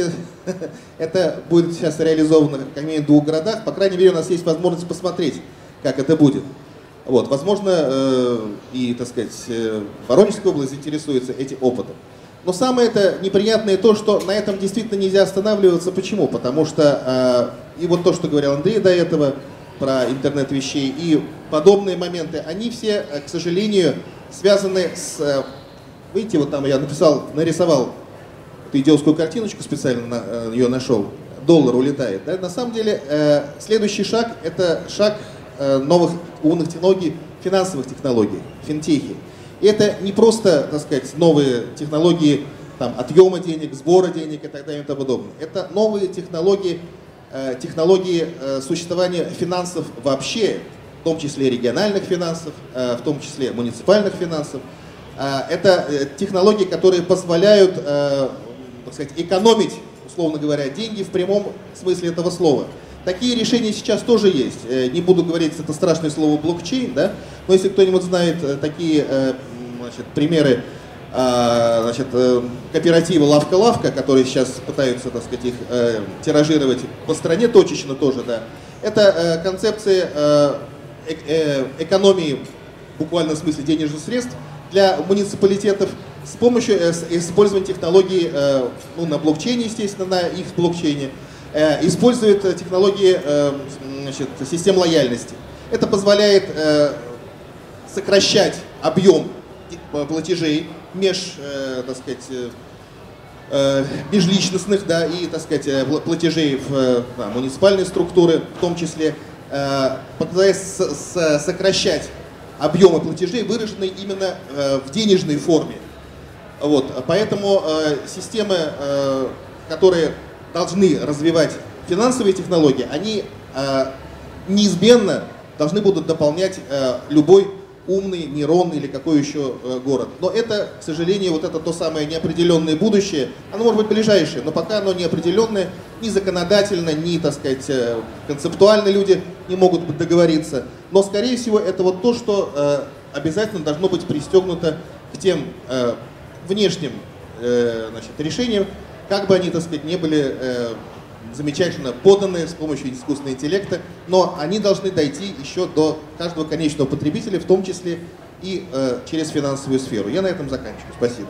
это будет сейчас реализовано как минимум в двух городах, по крайней мере, у нас есть возможность посмотреть, как это будет. Вот, возможно, э, и, так сказать, э, Воронежская область заинтересуется этим опытом. Но самое это неприятное то, что на этом действительно нельзя останавливаться. Почему? Потому что, э, и вот то, что говорил Андрей до этого, про интернет вещей и подобные моменты, они все, к сожалению, связаны с... Видите, вот там я написал, нарисовал эту идиотскую картиночку, специально ее нашел. Доллар улетает. Да? На самом деле, э, следующий шаг – это шаг э, новых умных технологий, финансовых технологий, финтехи. И это не просто, так сказать, новые технологии там, отъема денег, сбора денег и так далее и тому подобное. Это новые технологии, технологии существования финансов вообще, в том числе региональных финансов, в том числе муниципальных финансов. Это технологии, которые позволяют, так сказать, экономить, условно говоря, деньги в прямом смысле этого слова. Такие решения сейчас тоже есть. Не буду говорить это страшное слово блокчейн, да? Но если кто-нибудь знает такие, значит, примеры, значит, кооператива «Лавка-Лавка», которые сейчас пытаются, так сказать, их э, тиражировать по стране точечно тоже, да. Это э, концепция э, э, экономии, буквально в смысле денежных средств, для муниципалитетов с помощью э, использования технологий э, ну, на блокчейне, естественно, на их блокчейне, э, используют технологии э, значит, систем лояльности. Это позволяет э, сокращать объем платежей меж, э, так сказать, э, межличностных, да, и, так сказать, платежей в да, муниципальные структуры, в том числе, э, позволяет с, с, сокращать объемы платежей, выраженные именно э, в денежной форме. Вот, поэтому э, системы, э, которые должны развивать финансовые технологии, они э, неизменно должны будут дополнять э, любой умный, нейронный или какой еще э, город. Но это, к сожалению, вот это то самое неопределенное будущее. Оно может быть ближайшее, но пока оно неопределенное, ни законодательно, ни, так сказать, э, концептуально люди не могут договориться. Но, скорее всего, это вот то, что э, обязательно должно быть пристегнуто к тем э, внешним э, значит, решениям, как бы они, так сказать, не были э, замечательно поданы с помощью искусственного интеллекта, но они должны дойти еще до каждого конечного потребителя, в том числе и э, через финансовую сферу. Я на этом заканчиваю. Спасибо.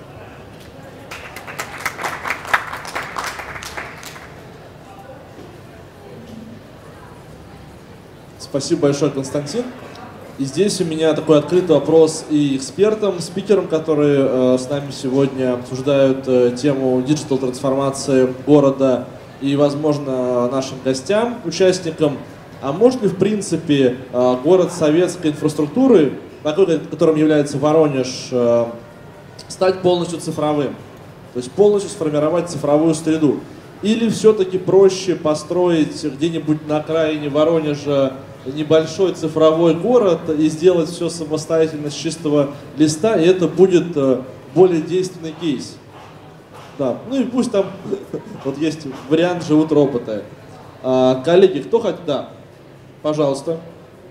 Спасибо большое, Константин. И здесь у меня такой открытый вопрос и экспертам, спикерам, которые э, с нами сегодня обсуждают э, тему диджитал-трансформации города, и, возможно, нашим гостям, участникам. А может ли, в принципе, город советской инфраструктуры, такой, которым является Воронеж, стать полностью цифровым? То есть полностью сформировать цифровую среду? Или все-таки проще построить где-нибудь на окраине Воронежа небольшой цифровой город и сделать все самостоятельно с чистого листа, и это будет более действенный кейс? Да, ну и пусть там вот есть вариант «Живут роботы». А, коллеги, кто хоть... Да, пожалуйста.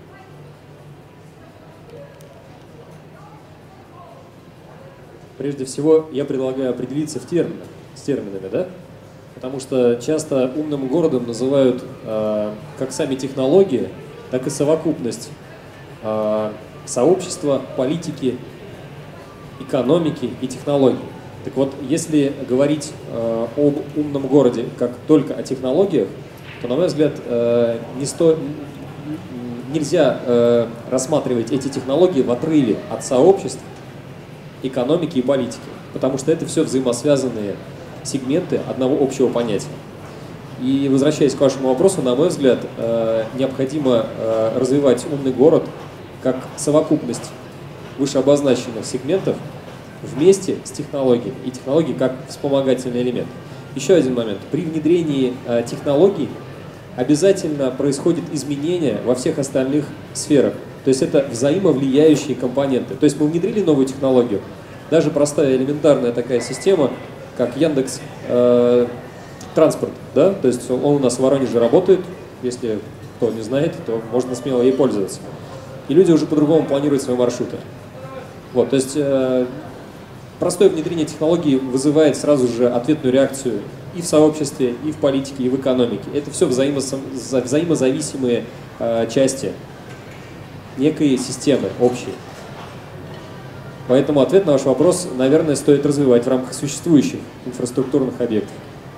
Прежде всего, я предлагаю определиться в терминах, с терминами, да? Потому что часто умным городом называют э, как сами технологии, так и совокупность э, сообщества, политики экономики и технологий. Так вот, если говорить э, об умном городе как только о технологиях, то, на мой взгляд, э, не сто... нельзя э, рассматривать эти технологии в отрыве от сообществ, экономики и политики, потому что это все взаимосвязанные сегменты одного общего понятия. И возвращаясь к вашему вопросу, на мой взгляд, э, необходимо э, развивать умный город как совокупность вышеобозначенных сегментов вместе с технологией, и технологии как вспомогательный элемент. Еще один момент. При внедрении э, технологий обязательно происходит изменение во всех остальных сферах. То есть это взаимовлияющие компоненты. То есть мы внедрили новую технологию, даже простая элементарная такая система, как Яндекс э, Транспорт, да? То есть он у нас в Воронеже работает, если кто не знает, то можно смело ей пользоваться. И люди уже по-другому планируют свои маршруты. Вот, то есть э, простое внедрение технологий вызывает сразу же ответную реакцию и в сообществе, и в политике, и в экономике. Это все взаимо взаимозависимые э, части некой системы общей. Поэтому ответ на ваш вопрос, наверное, стоит развивать в рамках существующих инфраструктурных объектов.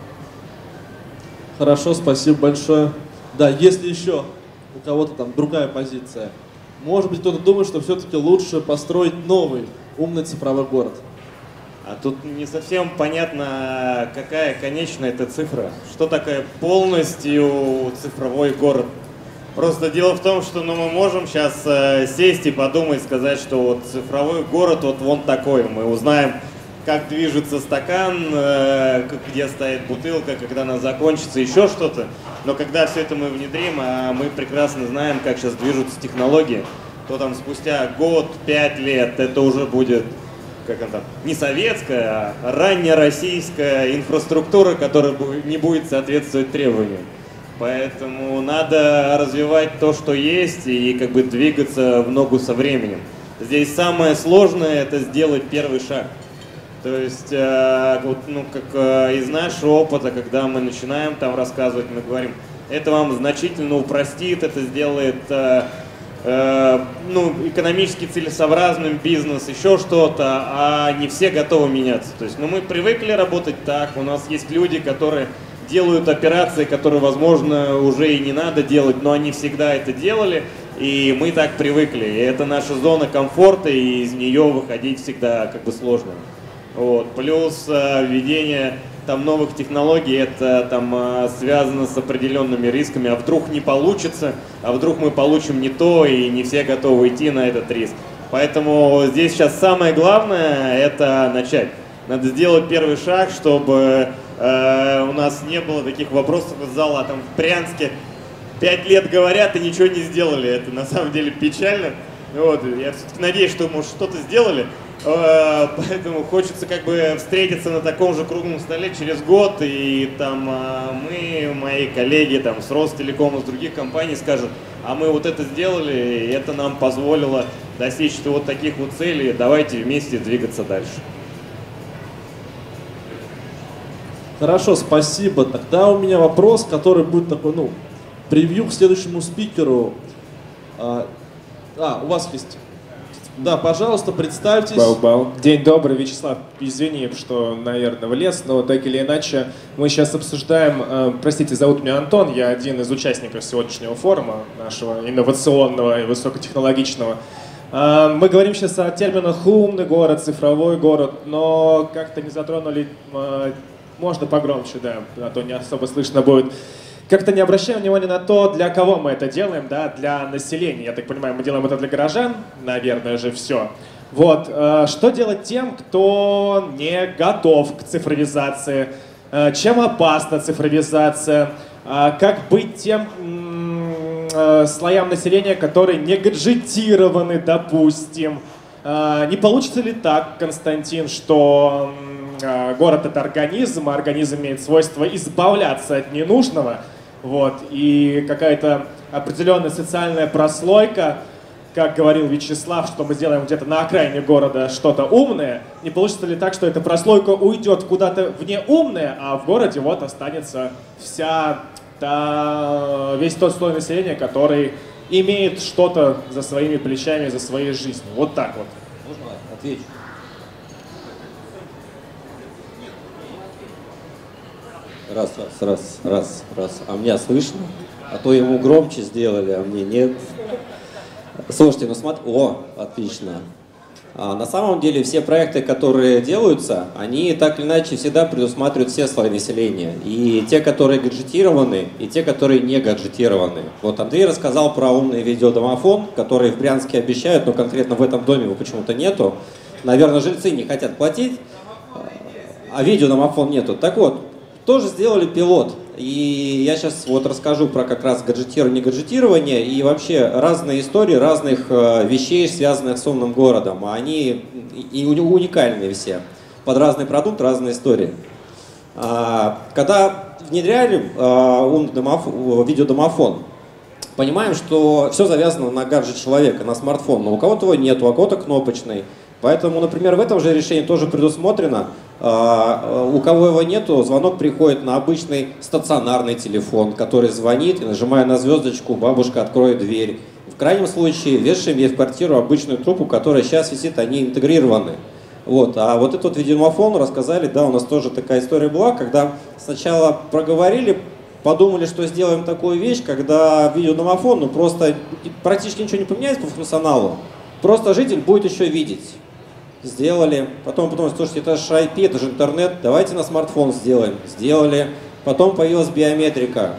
Хорошо, спасибо большое. Да, если еще у кого-то там другая позиция, может быть, кто-то думает, что все-таки лучше построить новый умный цифровой город. А тут не совсем понятно, какая конечная эта цифра. Что такое полностью цифровой город? Просто дело в том, что ну, мы можем сейчас э, сесть и подумать, сказать, что вот цифровой город вот вон такой. Мы узнаем, как движется стакан, э, где стоит бутылка, когда она закончится, еще что-то. Но когда все это мы внедрим, а мы прекрасно знаем, как сейчас движутся технологии, то там спустя год, пять лет это уже будет, как он там, не советская, а раннероссийская инфраструктура, которая не будет соответствовать требованиям. Поэтому надо развивать то, что есть, и как бы двигаться в ногу со временем. Здесь самое сложное — это сделать первый шаг. То есть, э, вот, ну, как э, из нашего опыта, когда мы начинаем там рассказывать, мы говорим, это вам значительно упростит, это сделает э, э, ну, экономически целесообразным бизнес, еще что-то, а не все готовы меняться. То есть, ну, мы привыкли работать так, у нас есть люди, которые делают операции, которые, возможно, уже и не надо делать, но они всегда это делали, и мы так привыкли. И это наша зона комфорта, и из нее выходить всегда как бы сложно. Вот. Плюс э, введение там новых технологий, это там э, связано с определенными рисками. А вдруг не получится, а вдруг мы получим не то, и не все готовы идти на этот риск. Поэтому здесь сейчас самое главное — это начать. Надо сделать первый шаг, чтобы э, у нас не было таких вопросов из зала, там в Брянске пять лет говорят и ничего не сделали. Это на самом деле печально. Вот. Я все-таки надеюсь, что, может, что-то сделали. Поэтому хочется как бы встретиться на таком же круглом столе через год, и там мы, мои коллеги там с Ростелекома, с других компаний скажут, а мы вот это сделали, и это нам позволило достичь вот таких вот целей, давайте вместе двигаться дальше. Хорошо, спасибо. Тогда у меня вопрос, который будет такой, ну, превью к следующему спикеру. А, а у вас есть... Да, пожалуйста, представьтесь. Бау-бау. День добрый, Вячеслав. Извини, что, наверное, влез, но так или иначе мы сейчас обсуждаем, э, простите, зовут меня Антон, я один из участников сегодняшнего форума, нашего инновационного и высокотехнологичного. Э, мы говорим сейчас о терминах умный город, цифровой город, но как-то не затронули, э, можно погромче, да, а то не особо слышно будет. Как-то не обращаем внимания на то, для кого мы это делаем, да, для населения. Я так понимаю, мы делаем это для горожан, наверное же, все. Вот, э, что делать тем, кто не готов к цифровизации? Э, чем опасна цифровизация? Э, как быть тем э, слоям населения, которые не гаджетированы, допустим? Э, не получится ли так, Константин, что э, город — это организм, а организм имеет свойство избавляться от ненужного? Вот, и какая-то определенная социальная прослойка, как говорил Вячеслав, что мы сделаем где-то на окраине города что-то умное, не получится ли так, что эта прослойка уйдет куда-то в неумное, а в городе вот останется вся та, весь тот слой населения, который имеет что-то за своими плечами, за своей жизнью. Вот так вот. Можно ответить? Раз, раз, раз, раз, раз. А меня слышно? А то ему громче сделали, а мне нет. Слушайте, ну смотри... О, отлично. А на самом деле все проекты, которые делаются, они так или иначе всегда предусматривают все слои населения. И те, которые гаджетированы, и те, которые не гаджетированы. Вот Андрей рассказал про умный видеодомофон, который в Брянске обещают, но конкретно в этом доме его почему-то нету. Наверное, жильцы не хотят платить, а видеодомофон нету. Так вот, тоже сделали пилот. И я сейчас вот расскажу про как раз гаджетирование, гаджетирование и вообще разные истории разных э, вещей, связанных с умным городом. Они и уникальные все. Под разный продукт, разные истории. А, когда внедряли а, умный домофон, видеодомофон, понимаем, что все завязано на гаджет человека, на смартфон. Но у кого-то его нет, у кого-то кнопочный. Поэтому, например, в этом же решении тоже предусмотрено, э, у кого его нету, звонок приходит на обычный стационарный телефон, который звонит, и нажимая на звездочку, бабушка откроет дверь. В крайнем случае вешаем ей в квартиру обычную трубку, которая сейчас висит, они интегрированы. Вот. А вот этот вот видеомофон рассказали, да, у нас тоже такая история была, когда сначала проговорили, подумали, что сделаем такую вещь, когда видеодомофон, ну просто практически ничего не поменяется по функционалу, просто житель будет еще видеть. Сделали, потом подумали, слушайте, это же ай пи, это же интернет, давайте на смартфон сделаем. Сделали, потом появилась биометрика.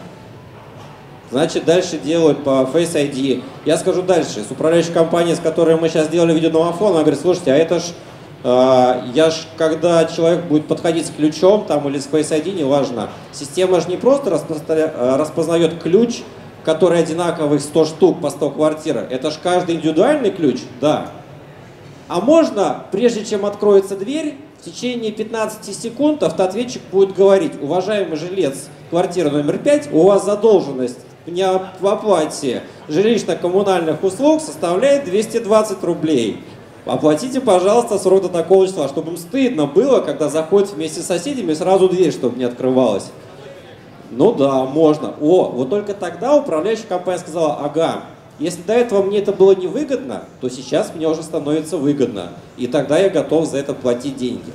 Значит, дальше делают по Face ай ди. Я скажу дальше, с управляющей компанией, с которой мы сейчас сделали видеодомофон, она говорит, слушайте, а это ж, э, я ж, когда человек будет подходить с ключом там или с Face ай ди, неважно, система же не просто распозна- распознает ключ, который одинаковый сто штук по сто квартир, это ж каждый индивидуальный ключ, да. А можно, прежде чем откроется дверь, в течение пятнадцати секунд автоответчик будет говорить: уважаемый жилец квартиры номер пять, у вас задолженность в оплате жилищно-коммунальных услуг составляет двести двадцать рублей. Оплатите, пожалуйста, срок до такого числа, чтобы им стыдно было, когда заходит вместе с соседями, сразу дверь, чтобы не открывалась. Ну да, можно. О, вот только тогда управляющая компания сказала: ага, если до этого мне это было невыгодно, то сейчас мне уже становится выгодно. И тогда я готов за это платить деньги.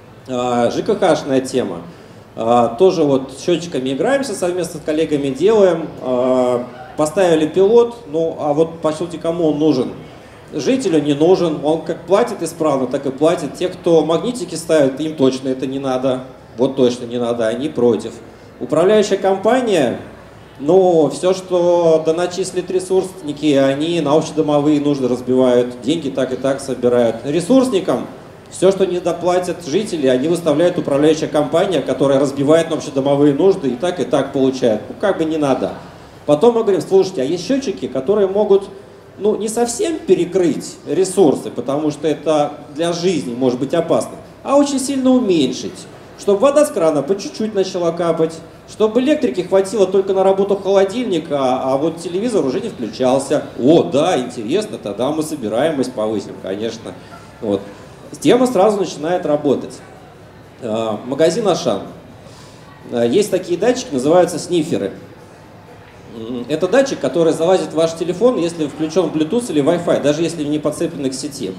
А, ЖКХ-шная тема. А, тоже вот с счетчиками играемся, совместно с коллегами делаем. А, поставили пилот, ну а вот по сути кому он нужен? Жителю не нужен, он как платит исправно, так и платит. Те, кто магнитики ставят, им точно это не надо. Вот точно не надо, они против. Управляющая компания, ну, все, что доначислят ресурсники, они на общедомовые нужды разбивают, деньги так и так собирают. Ресурсникам все, что не доплатят жители, они выставляет управляющая компания, которая разбивает на общедомовые нужды и так и так получает. Ну, как бы не надо. Потом мы говорим: слушайте, а есть счетчики, которые могут, ну, не совсем перекрыть ресурсы, потому что это для жизни может быть опасно, а очень сильно уменьшить. Чтобы вода с крана по чуть-чуть начала капать, чтобы электрики хватило только на работу холодильника, а вот телевизор уже не включался. О, да, интересно, тогда мы собираемость повысим, конечно. Вот. Тема сразу начинает работать. Магазин Ашан. Есть такие датчики, называются сниферы. Это датчик, который залазит в ваш телефон, если включен Bluetooth или Wi-Fi, даже если не подцеплен к сети.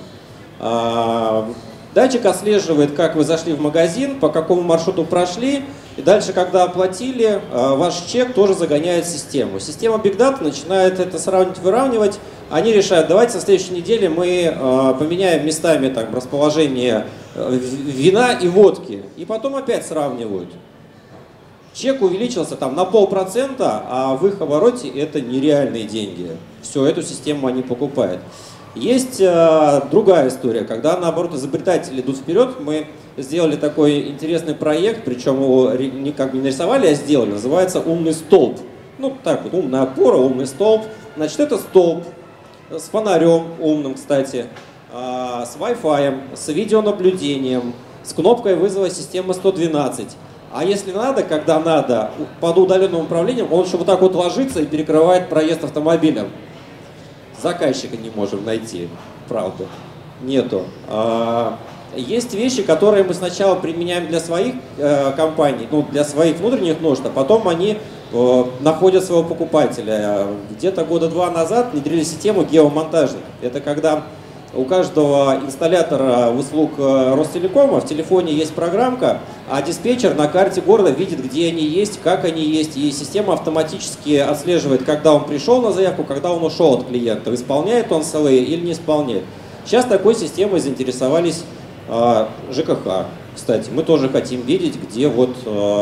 Датчик отслеживает, как вы зашли в магазин, по какому маршруту прошли, и дальше, когда оплатили, ваш чек тоже загоняет в систему. Система Big Data начинает это сравнивать, выравнивать. Они решают: давайте на следующей неделе мы поменяем местами там расположение вина и водки, и потом опять сравнивают. Чек увеличился там на полпроцента, а в их обороте это нереальные деньги. Все, эту систему они покупают. Есть э, другая история, когда, наоборот, изобретатели идут вперед. Мы сделали такой интересный проект, причем его не как бы не нарисовали, а сделали. Называется «Умный столб». Ну, так вот, умная опора, умный столб. Значит, это столб с фонарем умным, кстати, э, с Wi-Fi, с видеонаблюдением, с кнопкой вызова системы сто двенадцать. А если надо, когда надо, под удаленным управлением, он еще вот так вот ложится и перекрывает проезд автомобилем. Заказчика не можем найти, правда, нету. А, есть вещи, которые мы сначала применяем для своих э, компаний, ну, для своих внутренних нужд, а потом они э, находят своего покупателя. Где-то года два назад внедрили систему геомонтажник. Это когда у каждого инсталлятора услуг Ростелекома в телефоне есть программка, а диспетчер на карте города видит, где они есть, как они есть, и система автоматически отслеживает, когда он пришел на заявку, когда он ушел от клиента, исполняет он эс эл а или не исполняет. Сейчас такой системой заинтересовались э, ЖКХ. Кстати, мы тоже хотим видеть, где вот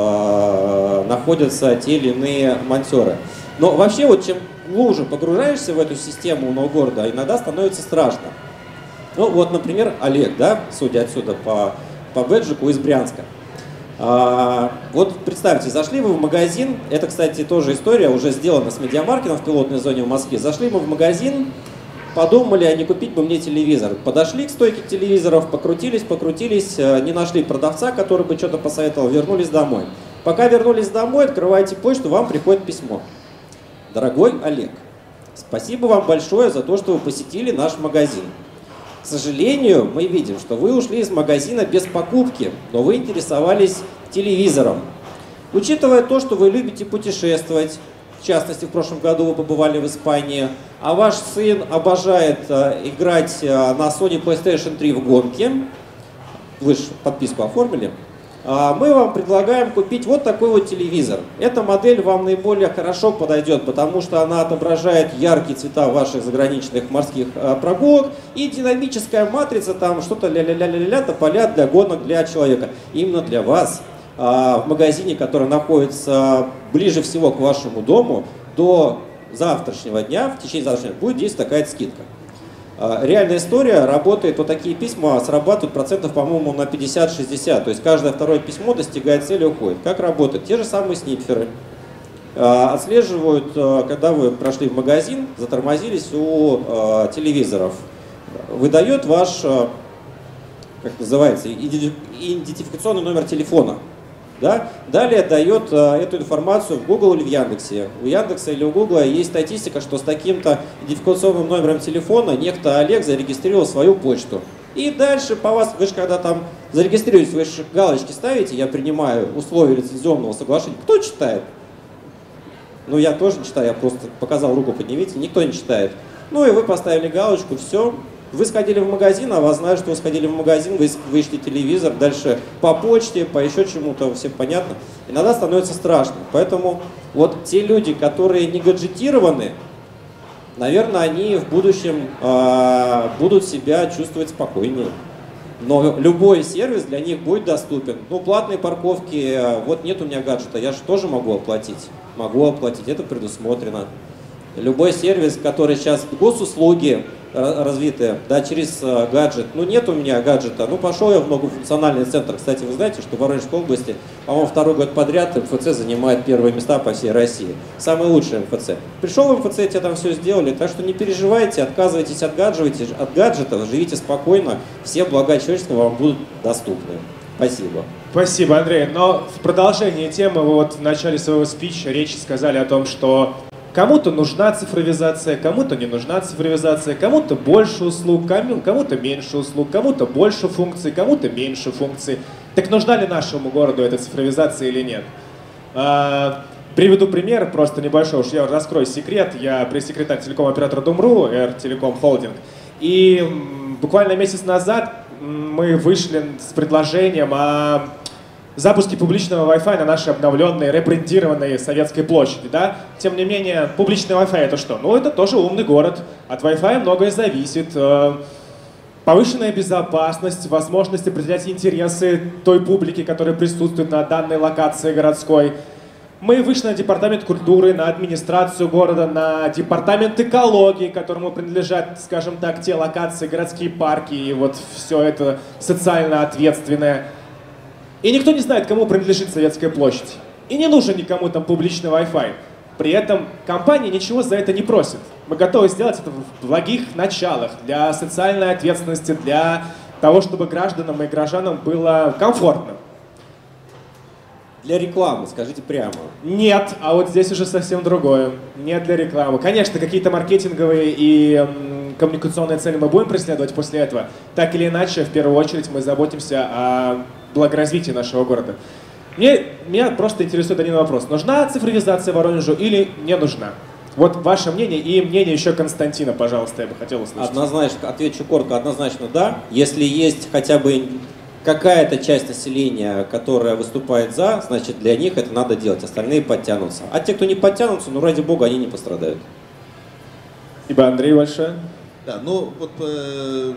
э, находятся те или иные монтеры. Но вообще, вот чем глубже погружаешься в эту систему умного города, иногда становится страшно. Ну вот, например, Олег, да, судя отсюда по, по бэджику из Брянска. А, вот представьте, зашли вы в магазин, это, кстати, тоже история, уже сделана с Медиамаркетом в пилотной зоне в Москве. Зашли мы в магазин, подумали, а не купить бы мне телевизор. Подошли к стойке телевизоров, покрутились, покрутились, не нашли продавца, который бы что-то посоветовал, вернулись домой. Пока вернулись домой, открываете почту, вам приходит письмо. Дорогой Олег, спасибо вам большое за то, что вы посетили наш магазин. К сожалению, мы видим, что вы ушли из магазина без покупки, но вы интересовались телевизором. Учитывая то, что вы любите путешествовать, в частности, в прошлом году вы побывали в Испании, а ваш сын обожает э, играть э, на Sony PlayStation три в гонки, вы же подписку оформили, э, мы вам предлагаем купить вот такой вот телевизор. Эта модель вам наиболее хорошо подойдет, потому что она отображает яркие цвета ваших заграничных морских э, прогулок, и динамическая матрица, там что-то ля-ля-ля-ля-ля, тополя для гонок для человека. Именно для вас. В магазине, который находится ближе всего к вашему дому, до завтрашнего дня, в течение завтрашнего дня, будет действовать такая скидка. Реальная история, работает, вот такие письма срабатывают процентов, по-моему, на пятьдесят-шестьдесят, то есть каждое второе письмо достигает цели и уходит. Как работает? Те же самые снипферы. Отслеживают, когда вы прошли в магазин, затормозились у телевизоров. Выдает ваш, как называется, идентификационный номер телефона. Да? Далее дает э, эту информацию в Google или в Яндексе. У Яндекса или у Google есть статистика, что с таким-то идентификационным номером телефона некто Олег зарегистрировал свою почту. И дальше по вас, вы же когда там зарегистрируетесь, вы же галочки ставите, я принимаю условия лицензионного соглашения. Кто читает? Ну я тоже не читаю, я просто показал, руку поднимите, никто не читает. Ну и вы поставили галочку, все. Вы сходили в магазин, а вас знают, что вы сходили в магазин, вы вышли телевизор, дальше по почте, по еще чему-то, всем понятно. Иногда становится страшно. Поэтому вот те люди, которые не гаджетированы, наверное, они в будущем э, будут себя чувствовать спокойнее. Но любой сервис для них будет доступен. Ну, платные парковки, вот нет у меня гаджета, я же тоже могу оплатить. Могу оплатить, это предусмотрено. Любой сервис, который сейчас госуслуги развитые, да, через э, гаджет. Ну, нет у меня гаджета. Ну, пошел я в многофункциональный центр. Кстати, вы знаете, что в Воронежской области, по-моему, второй год подряд эм эф цэ занимает первые места по всей России. Самый лучший эм эф цэ. Пришел в эм эф цэ, тебе там все сделали. Так что не переживайте, отказывайтесь от гаджетов, от гаджетов, живите спокойно. Все блага человечества вам будут доступны. Спасибо. Спасибо, Андрей. Но в продолжении темы вы вот в начале своего спича речи сказали о том, что кому-то нужна цифровизация, кому-то не нужна цифровизация, кому-то больше услуг, кому-то меньше услуг, кому-то больше функций, кому-то меньше функций. Так нужна ли нашему городу эта цифровизация или нет? А, приведу пример, просто небольшой, уж я раскрою секрет. Я пресс-секретарь телеком-оператора Дом.ру, Р-Телеком Холдинг. И буквально месяц назад мы вышли с предложением о запуске публичного Wi-Fi на нашей обновленной, ребрендированной Советской площади, да? Тем не менее, публичный Wi-Fi это что? Ну, это тоже умный город. От Wi-Fi многое зависит. Повышенная безопасность, возможность определять интересы той публики, которая присутствует на данной локации городской. Мы вышли на департамент культуры, на администрацию города, на департамент экологии, которому принадлежат, скажем так, те локации, городские парки и вот все это социально ответственное. И никто не знает, кому принадлежит Советская площадь. И не нужен никому там публичный Wi-Fi. При этом компания ничего за это не просит. Мы готовы сделать это в благих началах, для социальной ответственности, для того, чтобы гражданам и горожанам было комфортно. Для рекламы, скажите прямо. Нет, а вот здесь уже совсем другое. Не для рекламы. Конечно, какие-то маркетинговые и м, коммуникационные цели мы будем преследовать после этого. Так или иначе, в первую очередь мы заботимся о благоразвитии нашего города. Мне, меня просто интересует один вопрос. Нужна цифровизация Воронежу или не нужна? Вот ваше мнение и мнение еще Константина, пожалуйста, я бы хотел услышать. Однозначно, отвечу коротко, однозначно да. Если есть хотя бы какая-то часть населения, которая выступает за, значит для них это надо делать, остальные подтянутся. А те, кто не подтянутся, ну ради бога, они не пострадают. Спасибо, Андрей, большое. Да, ну вот э,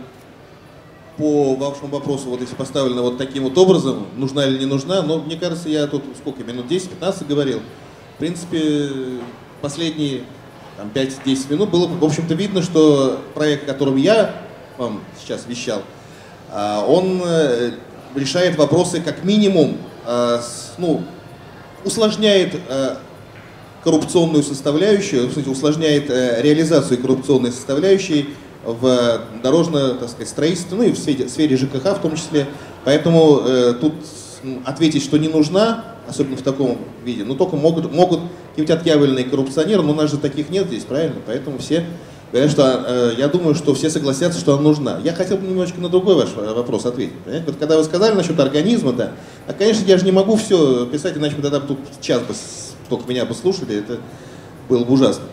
по вашему вопросу, вот если поставлено вот таким вот образом, нужна или не нужна, но мне кажется, я тут сколько, минут десять-пятнадцать говорил. В принципе, последние там, пять-десять минут было, в общем-то, видно, что проект, о котором я вам сейчас вещал, он решает вопросы как минимум, ну, усложняет коррупционную составляющую, в смысле, усложняет реализацию коррупционной составляющей в дорожно, так сказать, строительстве, ну и в сфере, в сфере ЖКХ в том числе. Поэтому э, тут ответить, что не нужна, особенно в таком виде, ну только могут, могут какие-нибудь отъявленные коррупционеры, но у нас же таких нет здесь, правильно? Поэтому все говорят, что э, я думаю, что все согласятся, что она нужна. Я хотел бы немножечко на другой ваш вопрос ответить. Понимаете? Вот когда вы сказали насчет организма, да, а, конечно, я же не могу все писать, иначе бы тогда тут час бы только меня бы слушали, это было бы ужасно.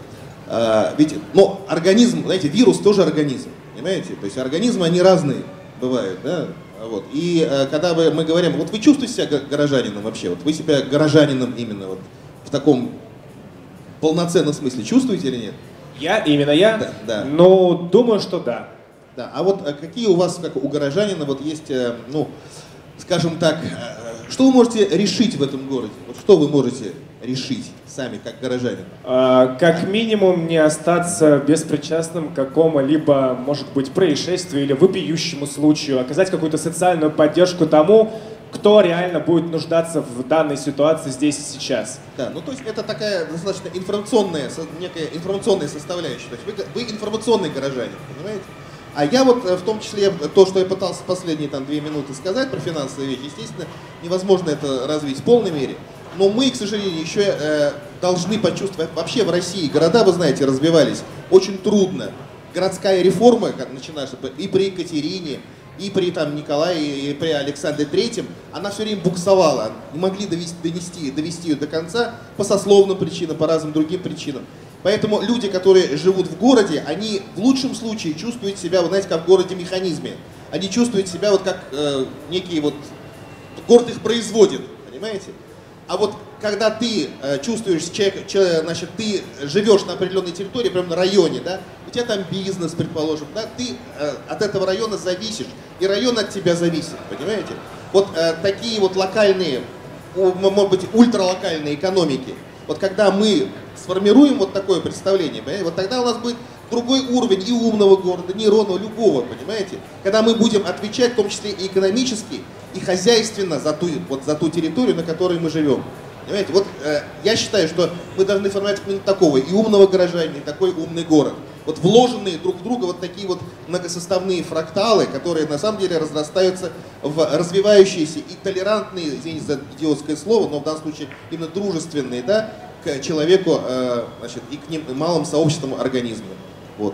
А, ведь, но организм, знаете, вирус тоже организм, понимаете? То есть организмы, они разные бывают, да? Вот. И а, когда вы, мы говорим, вот вы чувствуете себя горожанином вообще, вот вы себя горожанином именно вот в таком полноценном смысле чувствуете или нет? Я, именно я? Да, да. Ну, думаю, что да. Да, а вот а какие у вас, как у горожанина, вот есть, ну, скажем так, что вы можете решить в этом городе? Вот что вы можете решить сами, как горожанин? А, как минимум не остаться беспричастным к какому-либо, может быть, происшествию или вопиющему случаю, оказать какую-то социальную поддержку тому, кто реально будет нуждаться в данной ситуации здесь и сейчас. Да, ну то есть это такая достаточно информационная, некая информационная составляющая. То есть вы, вы информационный горожанин, понимаете? А я вот в том числе, то, что я пытался последние там две минуты сказать про финансовые вещи, естественно, невозможно это развить в полной мере. Но мы, к сожалению, еще э, должны почувствовать, вообще в России города, вы знаете, развивались очень трудно. Городская реформа, как начинаешь, и при Екатерине, и при там, Николае, и при Александре Третьем, она все время буксовала. Не могли довести, донести, довести ее до конца по сословным причинам, по разным другим причинам. Поэтому люди, которые живут в городе, они в лучшем случае чувствуют себя, вы знаете, как в городе-механизме. Они чувствуют себя вот как э, некие вот... Город их производит, понимаете? А вот когда ты э, чувствуешь, человек, человек, значит, ты живешь на определенной территории, прямо на районе, да, у тебя там бизнес, предположим, да, ты э, от этого района зависишь, и район от тебя зависит, понимаете? Вот э, такие вот локальные, может быть, ультралокальные экономики, вот когда мы сформируем вот такое представление, понимаете, вот тогда у нас будет другой уровень и умного города, нейронного, любого, понимаете? Когда мы будем отвечать, в том числе и экономически, и хозяйственно за ту, вот, за ту территорию, на которой мы живем. Понимаете? Вот э, я считаю, что мы должны формировать именно такого и умного горожанина, и такой умный город. Вот вложенные друг в друга вот такие вот многосоставные фракталы, которые на самом деле разрастаются в развивающиеся и толерантные, извините за идиотское слово, но в данном случае именно дружественные, да, к человеку, э, значит, и к ним малым сообществам организма. Вот.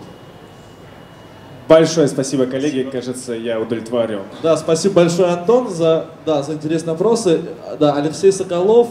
Большое спасибо, коллеги. Кажется, я удовлетворен. Да, спасибо большое, Антон, за, да, за интересные вопросы. Да, Алексей Соколов.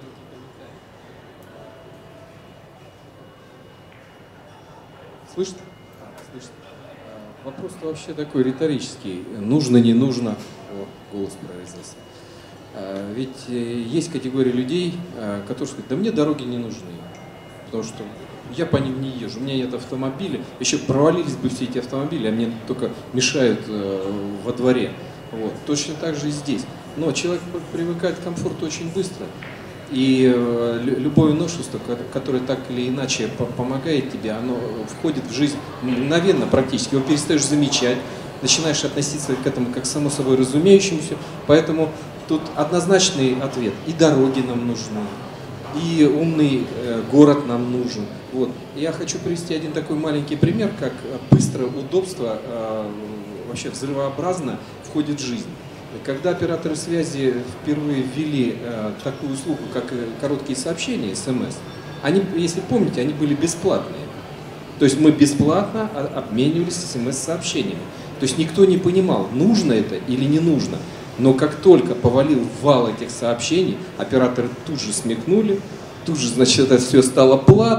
Слышно? Слышно. Вопрос-то вообще такой риторический. Нужно, не нужно. О, голос прорезался. Ведь есть категория людей, которые говорят, да мне дороги не нужны. Потому что я по ним не езжу, у меня нет автомобиля. Еще провалились бы все эти автомобили, а мне только мешают э, во дворе. Вот. Точно так же и здесь. Но человек привыкает к комфорту очень быстро. И э, любое новшество, которое так или иначе помогает тебе, оно входит в жизнь мгновенно практически. Его перестаешь замечать, начинаешь относиться к этому как само собой разумеющемуся. Поэтому тут однозначный ответ. И дороги нам нужны. И умный э, город нам нужен. Вот. Я хочу привести один такой маленький пример, как быстро удобство э, вообще взрывообразно входит в жизнь. Когда операторы связи впервые ввели э, такую услугу, как короткие сообщения, эс эм эс, они, если помните, они были бесплатные. То есть мы бесплатно обменивались эс эм эс-сообщениями. То есть никто не понимал, нужно это или не нужно. Но как только повалил вал этих сообщений, операторы тут же смекнули, тут же, значит, это все стало платно,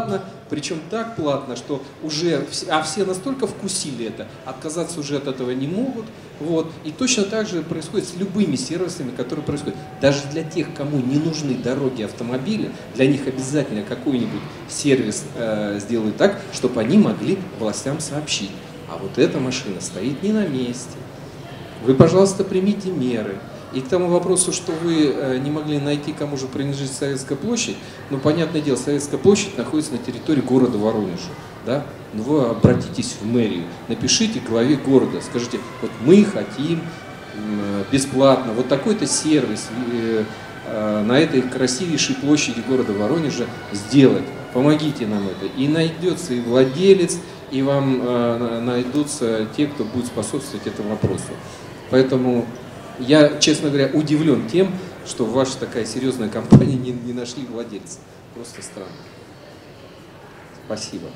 Причем так платно, что уже, а все настолько вкусили это, отказаться уже от этого не могут. Вот. И точно так же происходит с любыми сервисами, которые происходят. Даже для тех, кому не нужны дороги, автомобили, для них обязательно какой-нибудь сервис э, сделают так, чтобы они могли властям сообщить. А вот эта машина стоит не на месте. Вы, пожалуйста, примите меры. И к тому вопросу, что вы не могли найти, кому же принадлежит Советская площадь, ну, понятное дело, Советская площадь находится на территории города Воронежа, да? Но вы обратитесь в мэрию, напишите главе города, скажите, вот мы хотим бесплатно вот такой-то сервис на этой красивейшей площади города Воронежа сделать, помогите нам это. И найдется и владелец, и вам найдутся те, кто будет способствовать этому вопросу. Поэтому я, честно говоря, удивлен тем, что ваша такая серьезная компания не, не нашли владельца. Просто странно. Спасибо.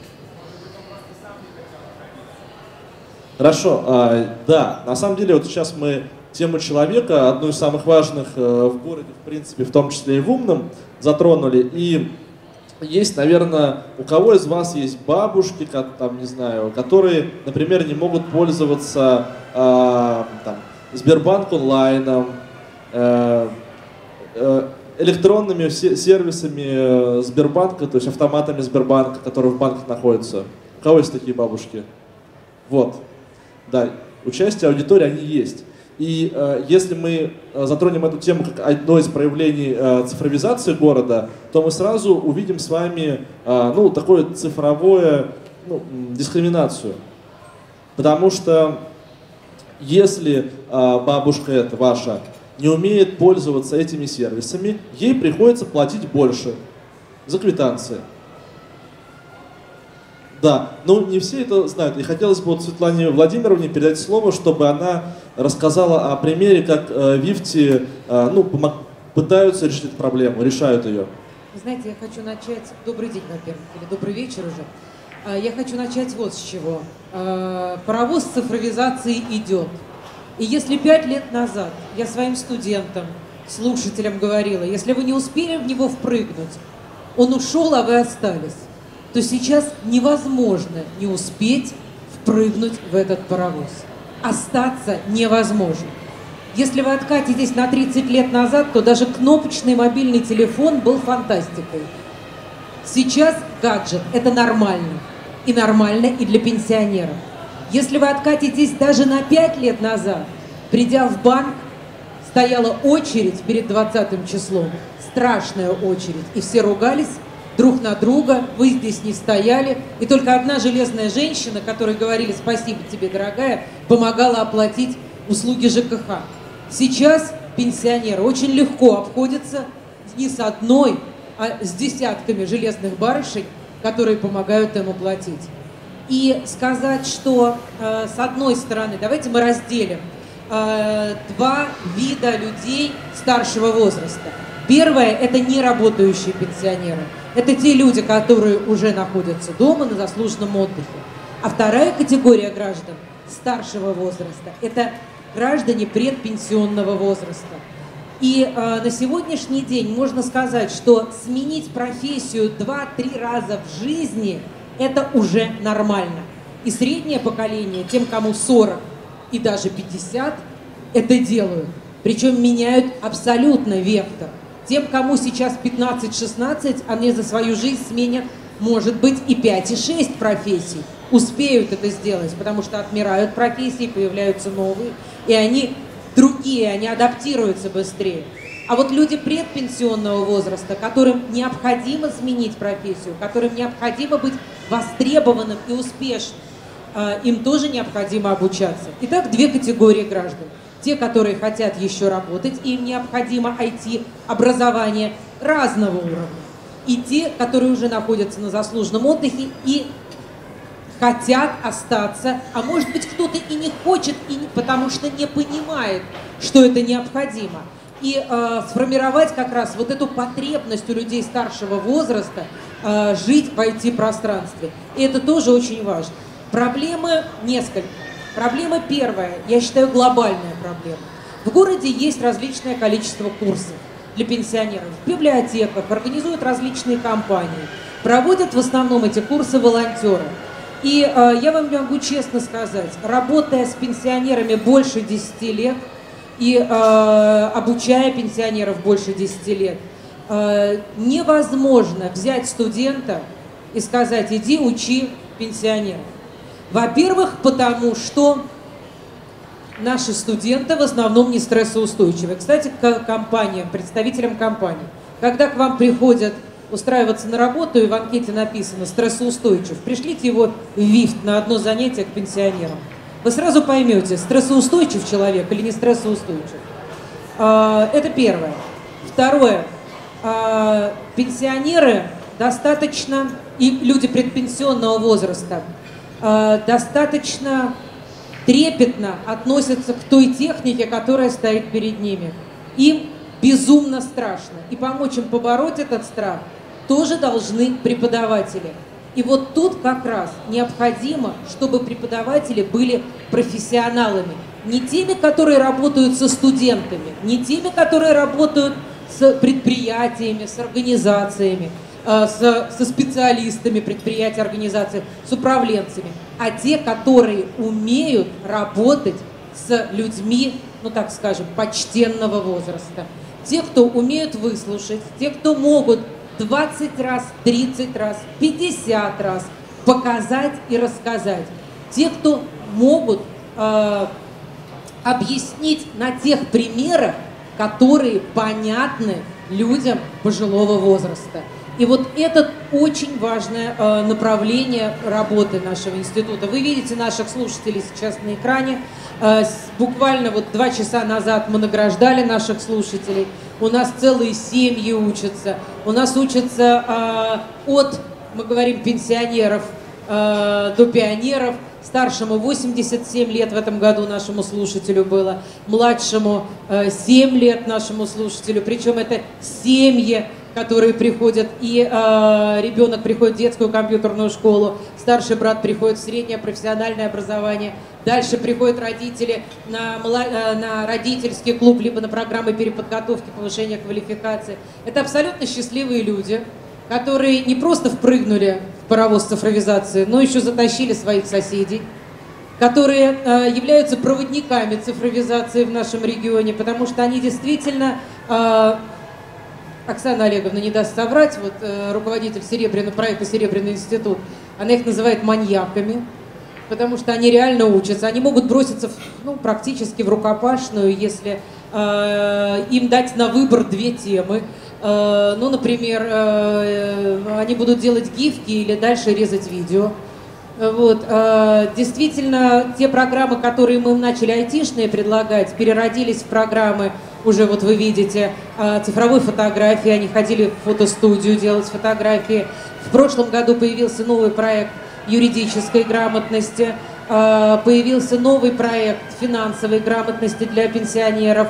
Хорошо, а, да, на самом деле вот сейчас мы тему человека, одну из самых важных э, в городе, в принципе, в том числе и в Умном, затронули. И есть, наверное, у кого из вас есть бабушки, как, там, не знаю, которые, например, не могут пользоваться э, там, Сбербанк онлайном, э, э, электронными сервисами Сбербанка, то есть автоматами Сбербанка, которые в банках находятся. У кого есть такие бабушки? Вот. Да, участие аудитории, они есть. И э, если мы затронем эту тему как одно из проявлений э, цифровизации города, то мы сразу увидим с вами э, ну, такое цифровое ну, дискриминацию. Потому что если э, бабушка эта ваша не умеет пользоваться этими сервисами, ей приходится платить больше за квитанции. Да, но не все это знают. И хотелось бы вот Светлане Владимировне передать слово, чтобы она рассказала о примере, как э, Вифти э, ну, пытаются решить эту проблему, решают ее. Вы знаете, я хочу начать... Добрый день, во-первых, или добрый вечер уже. Я хочу начать вот с чего. Паровоз цифровизации идет. И если пять лет назад я своим студентам, слушателям говорила, если вы не успели в него впрыгнуть, он ушел, а вы остались, то сейчас невозможно не успеть впрыгнуть в этот паровоз. Остаться невозможно. Если вы откатитесь на тридцать лет назад, то даже кнопочный мобильный телефон был фантастикой. Сейчас гаджет – это нормально. И нормально и для пенсионеров. Если вы откатитесь даже на пять лет назад, придя в банк, стояла очередь перед двадцатым числом, страшная очередь, и все ругались друг на друга, вы здесь не стояли, и только одна железная женщина, которой говорили «спасибо тебе, дорогая», помогала оплатить услуги ЖКХ. Сейчас пенсионеры очень легко обходятся не с одной, а с десятками железных барышей, которые помогают им оплатить. И сказать, что э, с одной стороны, давайте мы разделим э, два вида людей старшего возраста. Первое – это неработающие пенсионеры. Это те люди, которые уже находятся дома на заслуженном отдыхе. А вторая категория граждан старшего возраста – это граждане предпенсионного возраста. И э, на сегодняшний день можно сказать, что сменить профессию два-три раза в жизни – это уже нормально. И среднее поколение, тем, кому сорок и даже пятьдесят, это делают. Причем меняют абсолютно вектор. Тем, кому сейчас пятнадцать-шестнадцать, они за свою жизнь сменят, может быть, и пять, и шесть профессий. Успеют это сделать, потому что отмирают профессии, появляются новые, и они другие, они адаптируются быстрее. А вот люди предпенсионного возраста, которым необходимо сменить профессию, которым необходимо быть востребованным и успешным, им тоже необходимо обучаться. Итак, две категории граждан. Те, которые хотят еще работать, им необходимо ай ти-образование разного уровня. И те, которые уже находятся на заслуженном отдыхе и хотят остаться, а может быть кто-то и не хочет, и не, потому что не понимает, что это необходимо. И э, сформировать как раз вот эту потребность у людей старшего возраста э, жить в ай ти-пространстве. И это тоже очень важно. Проблемы несколько. Проблема первая, я считаю, глобальная проблема. В городе есть различное количество курсов для пенсионеров. В библиотеках организуют различные компании. Проводят в основном эти курсы волонтеры. И э, я вам могу честно сказать, работая с пенсионерами больше десяти лет и э, обучая пенсионеров больше десяти лет, э, невозможно взять студента и сказать: иди учи пенсионеров. Во-первых, потому что наши студенты в основном не стрессоустойчивы. Кстати, к компаниям, представителям компаний, когда к вам приходят устраиваться на работу, и в анкете написано «стрессоустойчив», пришлите его в ВИФТ на одно занятие к пенсионерам. Вы сразу поймете, стрессоустойчив человек или не стрессоустойчив. Это первое. Второе. Пенсионеры достаточно, и люди предпенсионного возраста, достаточно трепетно относятся к той технике, которая стоит перед ними. Им безумно страшно. И помочь им побороть этот страх тоже должны преподаватели. И вот тут как раз необходимо, чтобы преподаватели были профессионалами. Не теми, которые работают со студентами, не теми, которые работают с предприятиями, с организациями, со, со специалистами предприятий, организаций, с управленцами, а те, которые умеют работать с людьми, ну так скажем, почтенного возраста. Те, кто умеют выслушать, те, кто могут двадцать раз, тридцать раз, пятьдесят раз показать и рассказать. Те, кто могут э, объяснить на тех примерах, которые понятны людям пожилого возраста. И вот это очень важное э, направление работы нашего института. Вы видите наших слушателей сейчас на экране. Э, с, буквально вот два часа назад мы награждали наших слушателей. У нас целые семьи учатся. У нас учатся э, от, мы говорим, пенсионеров э, до пионеров. Старшему восемьдесят семь лет в этом году нашему слушателю было. Младшему э, семь лет нашему слушателю. Причем это семьи, которые приходят, и э, ребенок приходит в детскую компьютерную школу, старший брат приходит в среднее профессиональное образование, дальше приходят родители на, на родительский клуб, либо на программы переподготовки, повышения квалификации. Это абсолютно счастливые люди, которые не просто впрыгнули в паровоз цифровизации, но еще затащили своих соседей, которые э, являются проводниками цифровизации в нашем регионе, потому что они действительно... Э, Оксана Олеговна не даст соврать, вот э, руководитель Серебряного проекта «Серебряный институт», она их называет маньяками, потому что они реально учатся. Они могут броситься в, ну, практически в рукопашную, если э, им дать на выбор две темы. Э, ну, например, э, они будут делать гифки или дальше резать видео. Вот. Действительно, те программы, которые мы начали айтишные предлагать, переродились в программы, уже вот вы видите, цифровой фотографии, они ходили в фотостудию делать фотографии. В прошлом году появился новый проект юридической грамотности, появился новый проект финансовой грамотности для пенсионеров.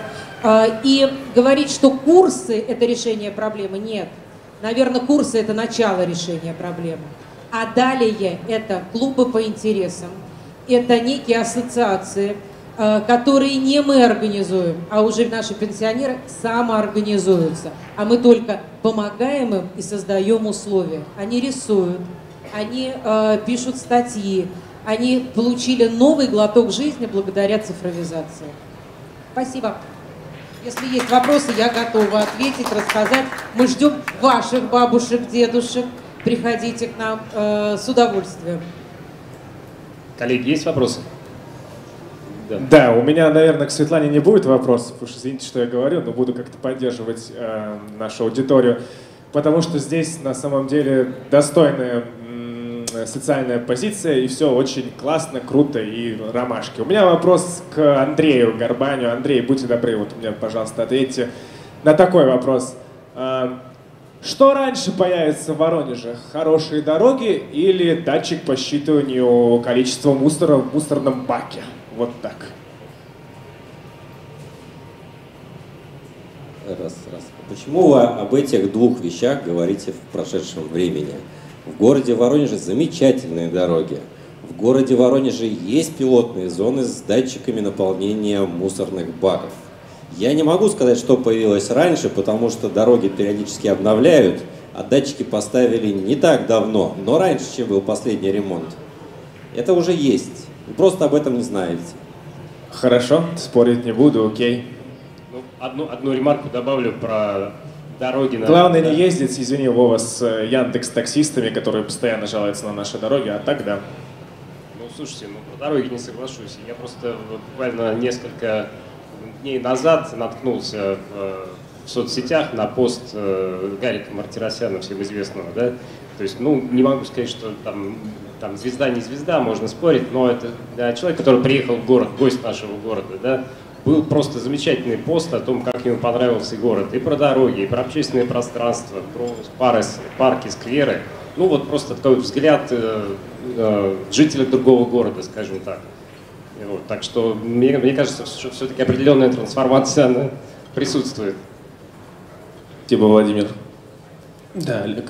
И говорить, что курсы – это решение проблемы, нет. Наверное, курсы – это начало решения проблемы. А далее это клубы по интересам, это некие ассоциации, которые не мы организуем, а уже наши пенсионеры самоорганизуются. А мы только помогаем им и создаем условия. Они рисуют, они э, пишут статьи, они получили новый глоток жизни благодаря цифровизации. Спасибо. Если есть вопросы, я готова ответить, рассказать. Мы ждем ваших бабушек, дедушек. Приходите к нам э, с удовольствием. Коллеги, есть вопросы? Да. Да, у меня, наверное, к Светлане не будет вопросов, уж извините, что я говорю, но буду как-то поддерживать э, нашу аудиторию, потому что здесь на самом деле достойная м, социальная позиция, и все очень классно, круто и ромашки. У меня вопрос к Андрею Горбаню. Андрей, будьте добры, вот мне, пожалуйста, ответьте на такой вопрос. Что раньше появится в Воронеже? Хорошие дороги или датчик по считыванию количества мусора в мусорном баке? Вот так. Раз, раз. Почему вы об этих двух вещах говорите в прошедшем времени? В городе Воронеже замечательные дороги. В городе Воронеже есть пилотные зоны с датчиками наполнения мусорных баков. Я не могу сказать, что появилось раньше, потому что дороги периодически обновляют, а датчики поставили не так давно, но раньше, чем был последний ремонт. Это уже есть. Вы просто об этом не знаете. Хорошо, спорить не буду, окей. Ну, одну, одну ремарку добавлю про дороги. На... Главное не ездить, извини, Вова, с Яндекс-таксистами, которые постоянно жалуются на наши дороги, а так да. Ну, слушайте, ну, про дороги не соглашусь. Я просто буквально несколько дней назад наткнулся в, в соцсетях на пост э, Гарика Мартиросяна, всем известного, да. То есть, ну, не могу сказать, что там, там звезда не звезда, можно спорить, но это да, человек, который приехал в город, гость нашего города, да. Был просто замечательный пост о том, как ему понравился город. И про дороги, и про общественное пространство, про пары, парки, скверы. Ну вот просто такой взгляд э, э, жителя другого города, скажем так. И вот, так что мне, мне кажется, что все-таки определенная трансформация она присутствует. Спасибо, Владимир. Да, Олег.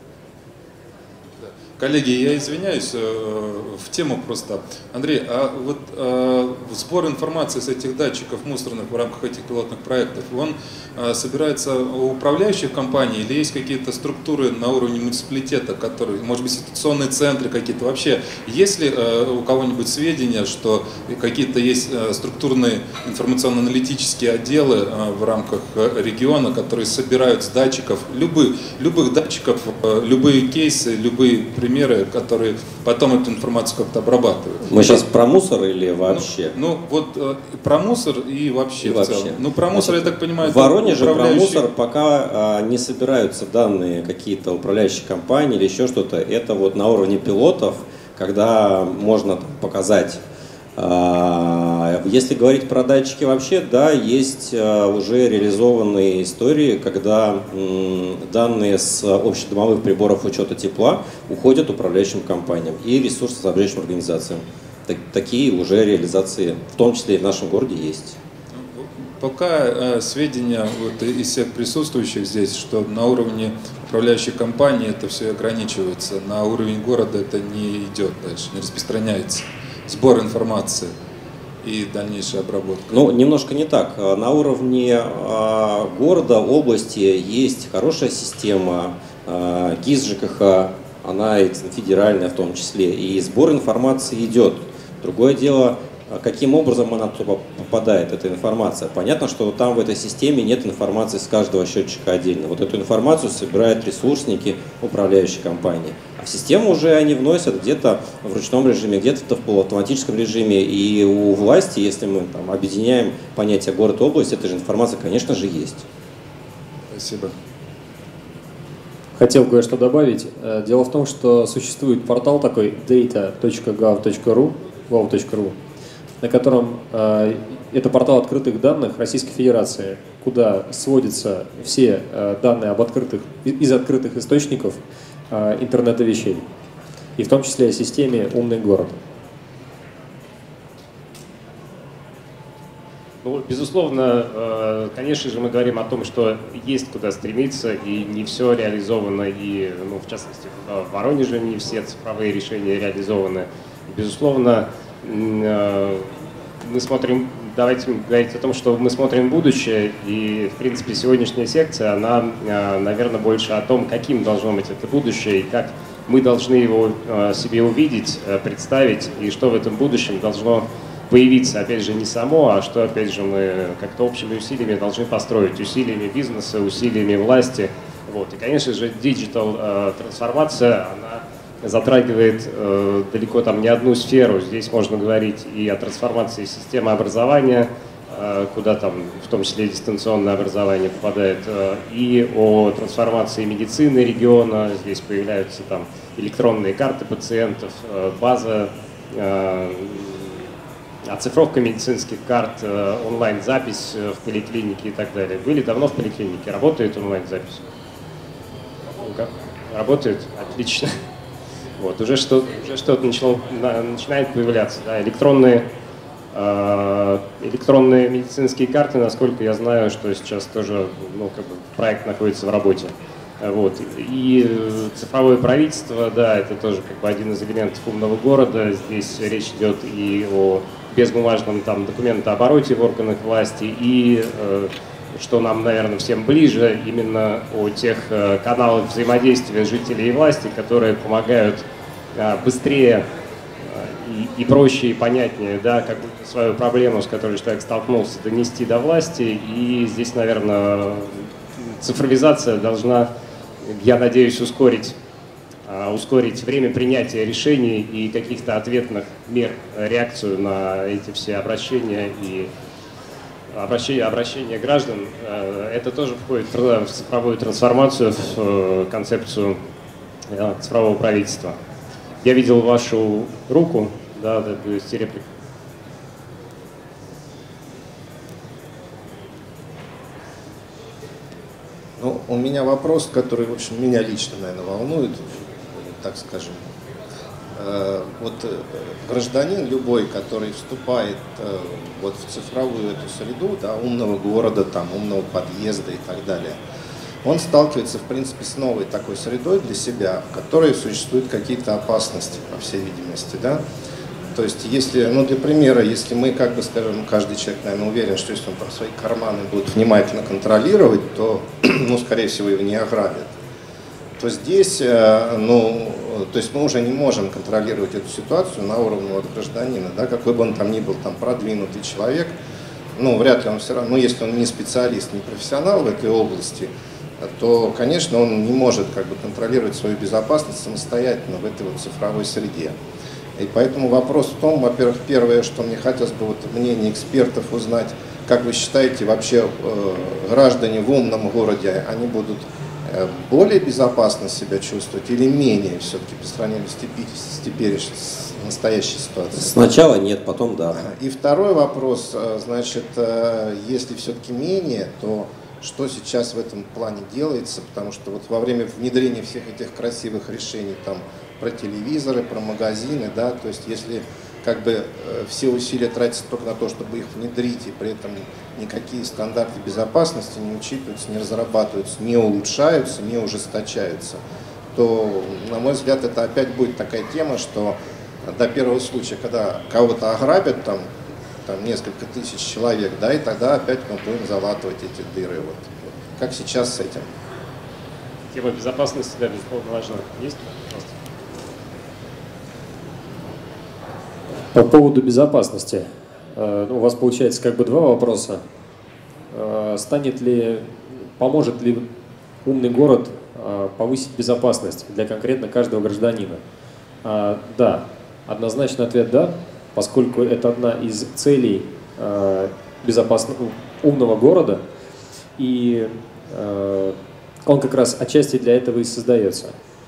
Коллеги, я извиняюсь, в тему просто. Андрей, а вот э, сбор информации с этих датчиков мусорных в рамках этих пилотных проектов, он э, собирается у управляющих компаний или есть какие-то структуры на уровне муниципалитета, которые, может быть, ситуационные центры какие-то? Вообще, есть ли э, у кого-нибудь сведения, что какие-то есть э, структурные информационно-аналитические отделы э, в рамках региона, которые собирают с датчиков, любых, любых датчиков, э, любые кейсы, любые примеры, которые потом эту информацию как-то обрабатывают? Мы сейчас про мусор или вообще? Ну, ну вот э, про мусор и вообще и в вообще. целом. Ну, про мусор, Значит, я так понимаю, в Воронеже управляющие... про мусор пока а, не собираются данные какие-то управляющие компании или еще что-то. Это вот на уровне пилотов, когда можно там показать. А, если говорить про датчики вообще, да, есть а, уже реализованные истории, когда м, данные с общедомовых приборов учета тепла уходят управляющим компаниям и ресурсоснабжающим организациям. Так, такие уже реализации, в том числе и в нашем городе, есть. Пока э, сведения вот, из всех присутствующих здесь, что на уровне управляющей компании это все ограничивается, на уровень города это не идет дальше, не распространяется. Сбор информации и дальнейшая обработка. Ну, немножко не так. На уровне э, города, области есть хорошая система, э, ГИС ЖКХ, она федеральная в том числе, и сбор информации идет. Другое дело, каким образом она туда попадает, эта информация. Понятно, что там в этой системе нет информации с каждого счетчика отдельно. Вот эту информацию собирают ресурсники управляющей компании. А в систему уже они вносят где-то в ручном режиме, где-то в полуавтоматическом режиме. И у власти, если мы там объединяем понятие город и область, эта же информация, конечно же, есть. Спасибо. Хотел кое-что добавить. Дело в том, что существует портал такой data точка gov точка ru, gov точка ru, на котором э, это портал открытых данных Российской Федерации, куда сводятся все э, данные об открытых, из открытых источников э, интернета вещей, и в том числе о системе «Умный город». Ну, безусловно, э, конечно же, мы говорим о том, что есть куда стремиться, и не все реализовано, и, ну, в частности, в Воронеже не все цифровые решения реализованы. Безусловно, мы смотрим, давайте говорить о том, что мы смотрим в будущее, и, в принципе, сегодняшняя секция, она, наверное, больше о том, каким должно быть это будущее, и как мы должны его себе увидеть, представить, и что в этом будущем должно появиться, опять же, не само, а что, опять же, мы как-то общими усилиями должны построить, усилиями бизнеса, усилиями власти. Вот. И, конечно же, диджитал-трансформация, она затрагивает э, далеко там не одну сферу. Здесь можно говорить и о трансформации системы образования, э, куда там в том числе дистанционное образование попадает, э, и о трансформации медицины региона. Здесь появляются там электронные карты пациентов, э, база, э, оцифровка медицинских карт, э, онлайн-запись в поликлинике и так далее. Были давно в поликлинике? Работает онлайн-запись? Работает? Отлично. Вот, уже что-то уже что-то начало, начинает появляться. Да, электронные, э, электронные медицинские карты, насколько я знаю, что сейчас тоже, ну, как бы проект находится в работе. Вот. И цифровое правительство, да, это тоже как бы один из элементов умного города. Здесь речь идет и о безбумажном там документообороте в органах власти, и э, что нам, наверное, всем ближе, именно о тех каналах взаимодействия жителей и власти, которые помогают быстрее и, и проще, и понятнее, да, как свою проблему, с которой человек столкнулся, донести до власти. И здесь, наверное, цифровизация должна, я надеюсь, ускорить, ускорить время принятия решений и каких-то ответных мер, реакцию на эти все обращения и обращение, обращение граждан. Это тоже входит в цифровую трансформацию, в концепцию цифрового правительства. Я видел вашу руку, да, да, то есть реплика. Ну, у меня вопрос, который, в общем, меня лично, наверное, волнует, так скажем. Вот гражданин любой, который вступает вот в цифровую эту среду, да, умного города, там, умного подъезда и так далее, он сталкивается, в принципе, с новой такой средой для себя, в которой существуют какие-то опасности, по всей видимости, да. То есть, если, ну, для примера, если мы, как бы, скажем, каждый человек, наверное, уверен, что если он там свои карманы будет внимательно контролировать, то, ну, скорее всего, его не ограбят. То здесь, ну, то есть мы уже не можем контролировать эту ситуацию на уровне вот гражданина, да, какой бы он там ни был там продвинутый человек, ну, вряд ли он все равно, ну, если он не специалист, не профессионал в этой области, то, конечно, он не может как бы контролировать свою безопасность самостоятельно в этой вот цифровой среде. И поэтому вопрос в том, во-первых, первое, что мне хотелось бы вот мнение экспертов узнать, как вы считаете, вообще э, граждане в умном городе, они будут э, более безопасно себя чувствовать или менее все-таки по сравнению с, теперь, с, теперь, с настоящей ситуацией? Сначала нет, потом да. И второй вопрос, значит, э, если все-таки менее, то что сейчас в этом плане делается, потому что вот во время внедрения всех этих красивых решений там про телевизоры, про магазины, да, то есть если как бы все усилия тратятся только на то, чтобы их внедрить, и при этом никакие стандарты безопасности не учитываются, не разрабатываются, не улучшаются, не ужесточаются, то, на мой взгляд, это опять будет такая тема, что до первого случая, когда кого-то ограбят, там, там несколько тысяч человек, да, и тогда опять мы будем залатывать эти дыры. Вот. Как сейчас с этим? Тема безопасности, да, безусловно, важна. Есть? Пожалуйста. По поводу безопасности. Ну, у вас получается как бы два вопроса. Станет ли, поможет ли умный город повысить безопасность для конкретно каждого гражданина? Да, однозначный ответ да, поскольку это одна из целей безопасного умного города, и он как раз отчасти для этого и создается.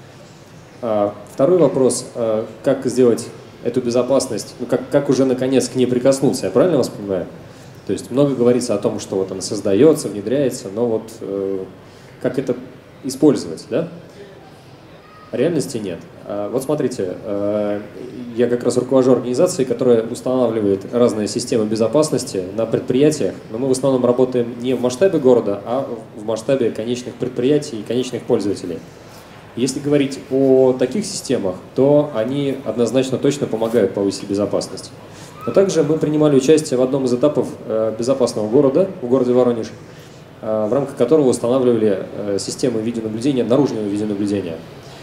Второй вопрос, как сделать эту безопасность, ну, как, как уже наконец к ней прикоснуться, я правильно вас понимаю? То есть много говорится о том, что вот она создается, внедряется, но вот э, как это использовать, да? Реальности нет. А, вот смотрите, э, я как раз руковожу организацией, которая устанавливает разные системы безопасности на предприятиях, но мы в основном работаем не в масштабе города, а в масштабе конечных предприятий и конечных пользователей. Если говорить о таких системах, то они однозначно точно помогают повысить безопасность. Но также мы принимали участие в одном из этапов безопасного города в городе Воронеж, в рамках которого устанавливали системы видеонаблюдения, наружного видеонаблюдения.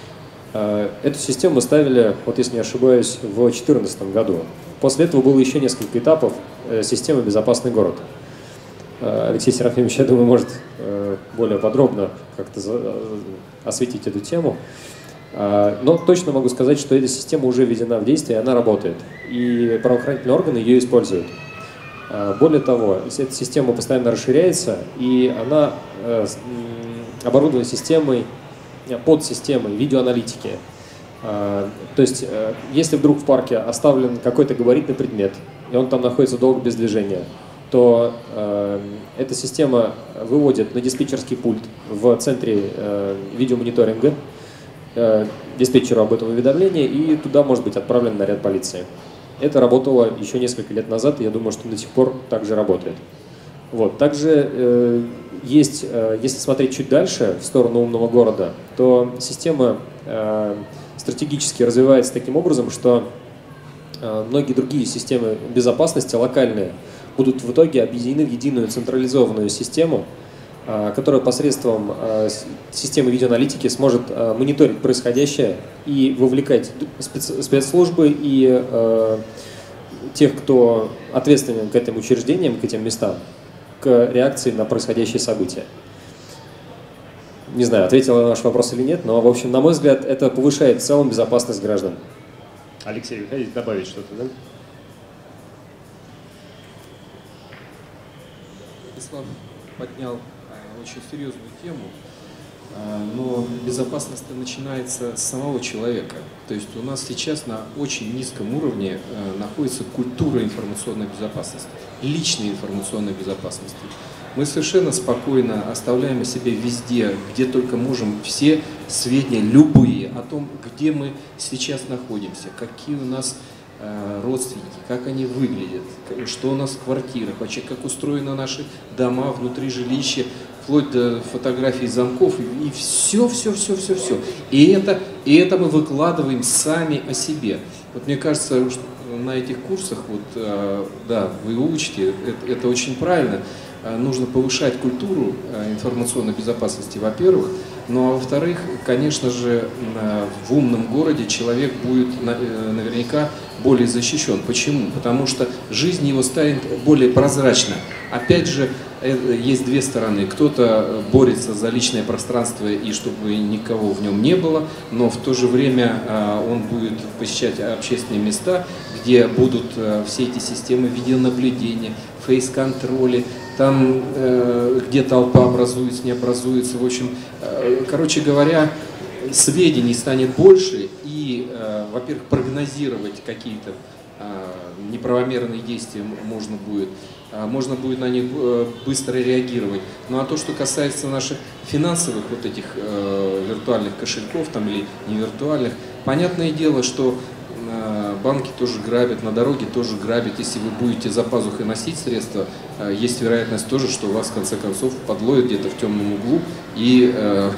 Эту систему мы ставили, вот если не ошибаюсь, в две тысячи четырнадцатом году. После этого было еще несколько этапов системы «Безопасный город». Алексей Серафимович, я думаю, может более подробно как-то осветить эту тему. Но точно могу сказать, что эта система уже введена в действие, она работает. И правоохранительные органы ее используют. Более того, эта система постоянно расширяется, и она оборудована системой, подсистемой видеоаналитики. То есть, если вдруг в парке оставлен какой-то габаритный предмет, и он там находится долго без движения, то э, эта система выводит на диспетчерский пульт в центре э, видеомониторинга э, диспетчеру об этом уведомлении, и туда может быть отправлен наряд полиции. Это работало еще несколько лет назад, и я думаю, что до сих пор также работает. Вот. Также э, есть, э, если смотреть чуть дальше, в сторону умного города, то система э, стратегически развивается таким образом, что многие другие системы безопасности локальные будут в итоге объединены в единую централизованную систему, которая посредством системы видеоаналитики сможет мониторить происходящее и вовлекать спецслужбы и тех, кто ответственен к этим учреждениям, к этим местам, к реакции на происходящие события. Не знаю, ответил на ваш вопрос или нет, но, в общем, на мой взгляд, это повышает в целом безопасность граждан. Алексей, вы хотите добавить что-то, да? Ислам поднял очень серьезную тему, но безопасность начинается с самого человека. То есть у нас сейчас на очень низком уровне находится культура информационной безопасности, личной информационной безопасности. Мы совершенно спокойно оставляем о себе везде, где только можем, все сведения, любые, о том, где мы сейчас находимся, какие у нас родственники, как они выглядят, что у нас в квартирах, вообще как устроены наши дома, внутри жилища, вплоть до фотографий замков, и все, все, все, все, все. И это, и это мы выкладываем сами о себе. Вот мне кажется, что на этих курсах, вот, да, вы учите, это, это очень правильно. Нужно повышать культуру информационной безопасности, во-первых, ну а во-вторых, конечно же, в умном городе человек будет наверняка более защищен. Почему? Потому что жизнь его станет более прозрачна. Опять же, есть две стороны. Кто-то борется за личное пространство и чтобы никого в нем не было, но в то же время он будет посещать общественные места, где будут все эти системы видеонаблюдения, фейс-контроли, там, э, где толпа образуется, не образуется. В общем, э, короче говоря, сведений станет больше, и, э, во-первых, прогнозировать какие-то э, неправомерные действия можно будет, э, можно будет на них э, быстро реагировать. Ну а то, что касается наших финансовых вот этих э, виртуальных кошельков там, или невиртуальных, понятное дело, что банки тоже грабят, на дороге тоже грабят. Если вы будете за пазухой носить средства, есть вероятность тоже, что вас в конце концов подловят где-то в темном углу и э,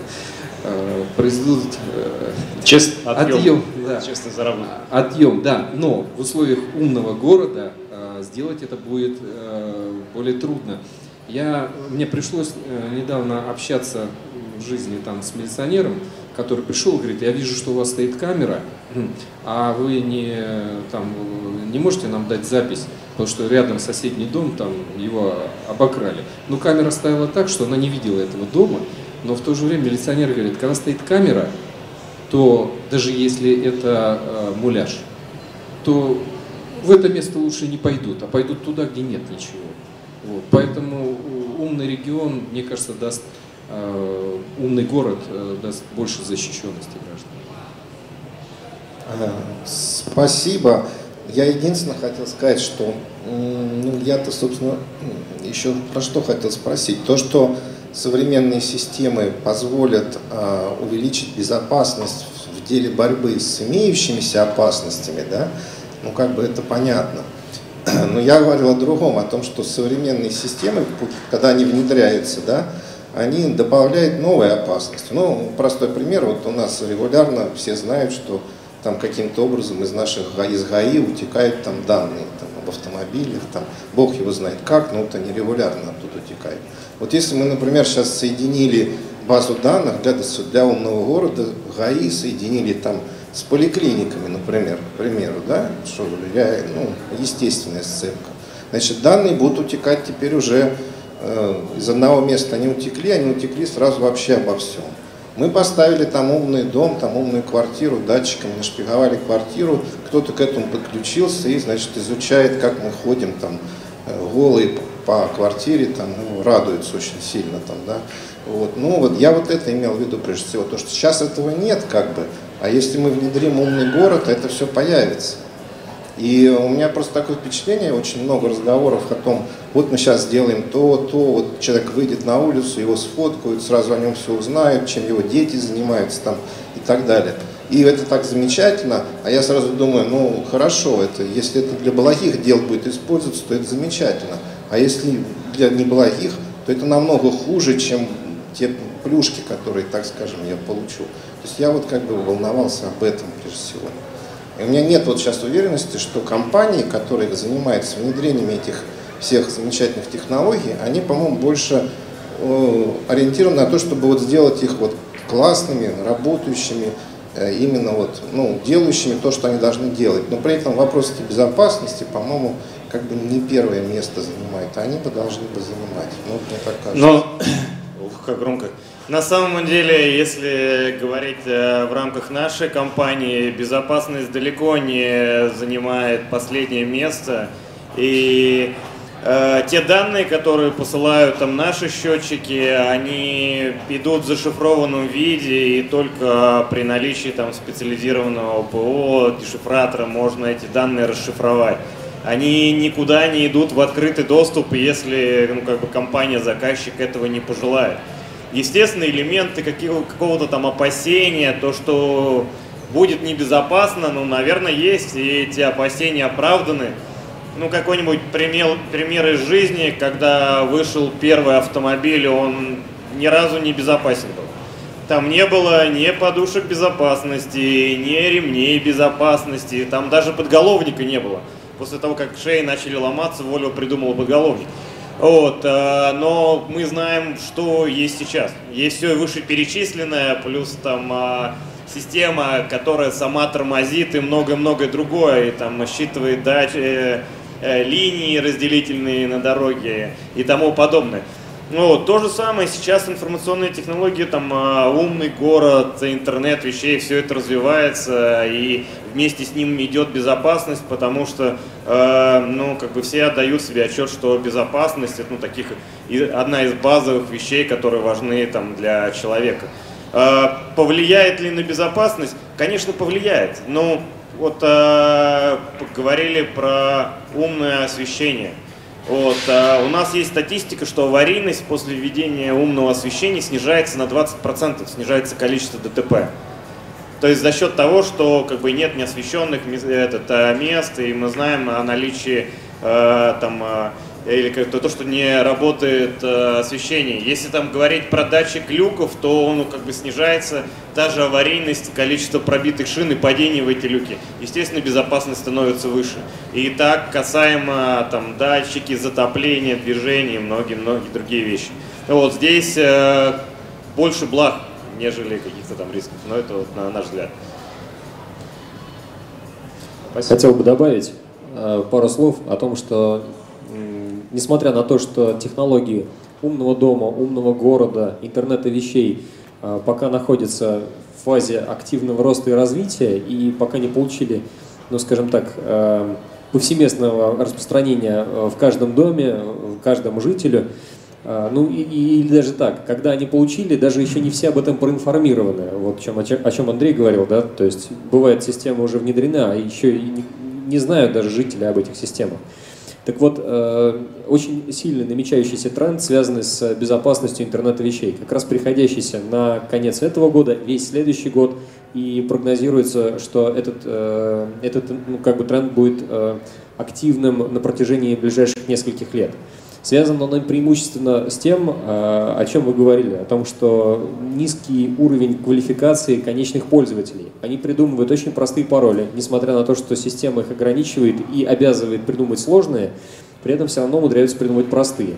э, произведут э, Честно, отъем. отъем. Да. Честно заработать. Отъем, да. Но в условиях умного города э, сделать это будет э, более трудно. Я, мне пришлось э, недавно общаться в жизни там, с милиционером, который пришел и говорит: я вижу, что у вас стоит камера, а вы не, там, не можете нам дать запись, потому что рядом соседний дом, там его обокрали. Но камера стояла так, что она не видела этого дома, но в то же время милиционер говорит: когда стоит камера, то даже если это э, муляж, то в это место лучше не пойдут, а пойдут туда, где нет ничего. Вот. Поэтому умный регион, мне кажется, даст Uh, умный город uh, даст больше защищенности граждан. Спасибо. Я единственное хотел сказать, что ну, я-то, собственно, еще про что хотел спросить. То, что современные системы позволят uh, увеличить безопасность в деле борьбы с имеющимися опасностями, да, ну как бы это понятно. Но я говорил о другом, о том, что современные системы, когда они внедряются, да, они добавляют новые опасности. Ну, простой пример, вот у нас регулярно все знают, что там каким-то образом из наших из ГАИ утекают там данные там, об автомобилях, там, бог его знает как, но вот они регулярно оттуда утекают. Вот если мы, например, сейчас соединили базу данных для, для умного города, ГАИ соединили там с поликлиниками, например, к примеру, да, что ну, естественная сцепка, значит, данные будут утекать теперь уже из одного места они утекли, они утекли сразу вообще обо всем. Мы поставили там умный дом, там умную квартиру, датчиками нашпиговали квартиру, кто-то к этому подключился и, значит, изучает, как мы ходим там голые по квартире, там, ну, радуется очень сильно там, да. Вот. Ну вот я вот это имел в виду прежде всего, то, что сейчас этого нет как бы, а если мы внедрим умный город, это все появится. И у меня просто такое впечатление, очень много разговоров о том, вот мы сейчас сделаем то, то, вот человек выйдет на улицу, его сфоткают, сразу о нем все узнают, чем его дети занимаются там и так далее. И это так замечательно, а я сразу думаю, ну хорошо, это, если это для благих дел будет использоваться, то это замечательно. А если для неблагих, то это намного хуже, чем те плюшки, которые, так скажем, я получу. То есть я вот как бы волновался об этом прежде всего. И у меня нет вот сейчас уверенности, что компании, которые занимаются внедрением этих всех замечательных технологий, они, по-моему, больше э, ориентированы на то, чтобы вот сделать их вот классными, работающими, э, именно вот, ну, делающими то, что они должны делать. Но при этом вопросы безопасности, по-моему, как бы не первое место занимают, а они бы должны бы занимать. Ну, мне так кажется. Но, ух, как громко. На самом деле, если говорить э, в рамках нашей компании, безопасность далеко не занимает последнее место. И э, те данные, которые посылают там наши счетчики, они идут в зашифрованном виде, и только при наличии там специализированного ПО, дешифратора можно эти данные расшифровать. Они никуда не идут в открытый доступ, если, ну, как бы компания-заказчик этого не пожелает. Естественно, элементы какого-то там опасения, то, что будет небезопасно, ну, наверное, есть, и эти опасения оправданы. Ну, какой-нибудь пример, пример из жизни, когда вышел первый автомобиль, он ни разу не безопасен был. Там не было ни подушек безопасности, ни ремней безопасности, там даже подголовника не было. После того, как шеи начали ломаться, Volvo придумала подголовник. Вот, но мы знаем, что есть сейчас. Есть все вышеперечисленное, плюс там система, которая сама тормозит и многое-многое другое, и там считывает дачи, линии разделительные на дороге и тому подобное. Ну, то же самое сейчас информационные технологии, там умный город, интернет вещей, все это развивается, и вместе с ним идет безопасность, потому что э, ну, как бы все отдают себе отчет, что безопасность это, ну, таких, одна из базовых вещей, которые важны там, для человека. Э, повлияет ли на безопасность? Конечно, повлияет. Ну, вот э, говорили про умное освещение. Вот, а у нас есть статистика, что аварийность после введения умного освещения снижается на двадцать процентов, снижается количество ДТП. То есть за счет того, что как бы нет неосвещенных этот, мест, и мы знаем о наличии э, там, э, или как-то то, что не работает э, освещение. Если там говорить про датчик люков, то он, ну, как бы снижается та же аварийность, количество пробитых шин и падений в эти люки. Естественно, безопасность становится выше. И так касаемо там, датчики, затопления, движения и многие-многие другие вещи. Вот здесь э, больше благ, нежели каких-то там рисков. Но это вот на наш взгляд. Спасибо. Хотел бы добавить э, пару слов о том, что несмотря на то, что технологии умного дома, умного города, интернета вещей э, пока находятся в фазе активного роста и развития и пока не получили, ну скажем так, э, повсеместного распространения в каждом доме, каждому жителю, э, ну и, и, или даже так, когда они получили, даже еще не все об этом проинформированы, вот о чем, о чем Андрей говорил, да, то есть бывает система уже внедрена, а еще и не, не знают даже жители об этих системах. Так вот, э, очень сильно намечающийся тренд, связанный с безопасностью интернета вещей, как раз приходящийся на конец этого года, весь следующий год, и прогнозируется, что этот, э, этот ну, как бы тренд будет э, активным на протяжении ближайших нескольких лет. Связано он преимущественно с тем, о чем вы говорили, о том, что низкий уровень квалификации конечных пользователей. Они придумывают очень простые пароли, несмотря на то, что система их ограничивает и обязывает придумать сложные, при этом все равно умудряются придумывать простые.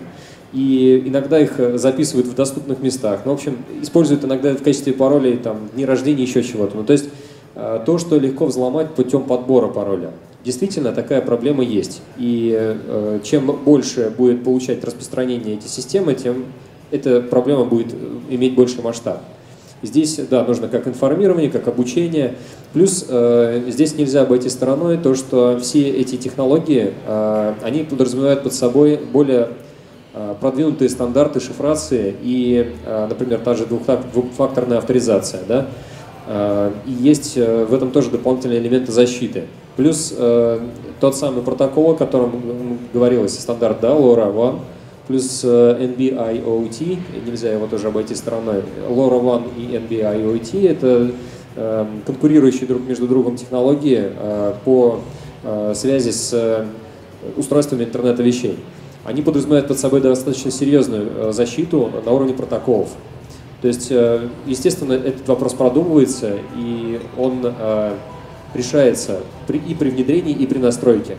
И иногда их записывают в доступных местах. Ну, в общем, используют иногда в качестве паролей там, дни рождения, еще чего-то. Ну, то есть то, что легко взломать путем подбора пароля. Действительно, такая проблема есть. И э, чем больше будет получать распространение эти системы, тем эта проблема будет иметь больший масштаб. Здесь, да, нужно как информирование, как обучение. Плюс э, здесь нельзя обойти стороной то, что все эти технологии, э, они подразумевают под собой более э, продвинутые стандарты шифрации и, э, например, та же двухфакторная авторизация, да? э, и есть э, в этом тоже дополнительные элементы защиты. Плюс э, тот самый протокол, о котором говорилось, стандарт, да, LoRaWAN, плюс э, эн би ай о ти, нельзя его тоже обойти стороной. LoRaWAN и эн би ай о ти — это э, конкурирующие друг между другом технологии э, по э, связи с э, устройствами интернета вещей. Они подразумевают под собой достаточно серьезную э, защиту на уровне протоколов. То есть, э, естественно, этот вопрос продумывается, и он... Э, решается при, и при внедрении, и при настройке.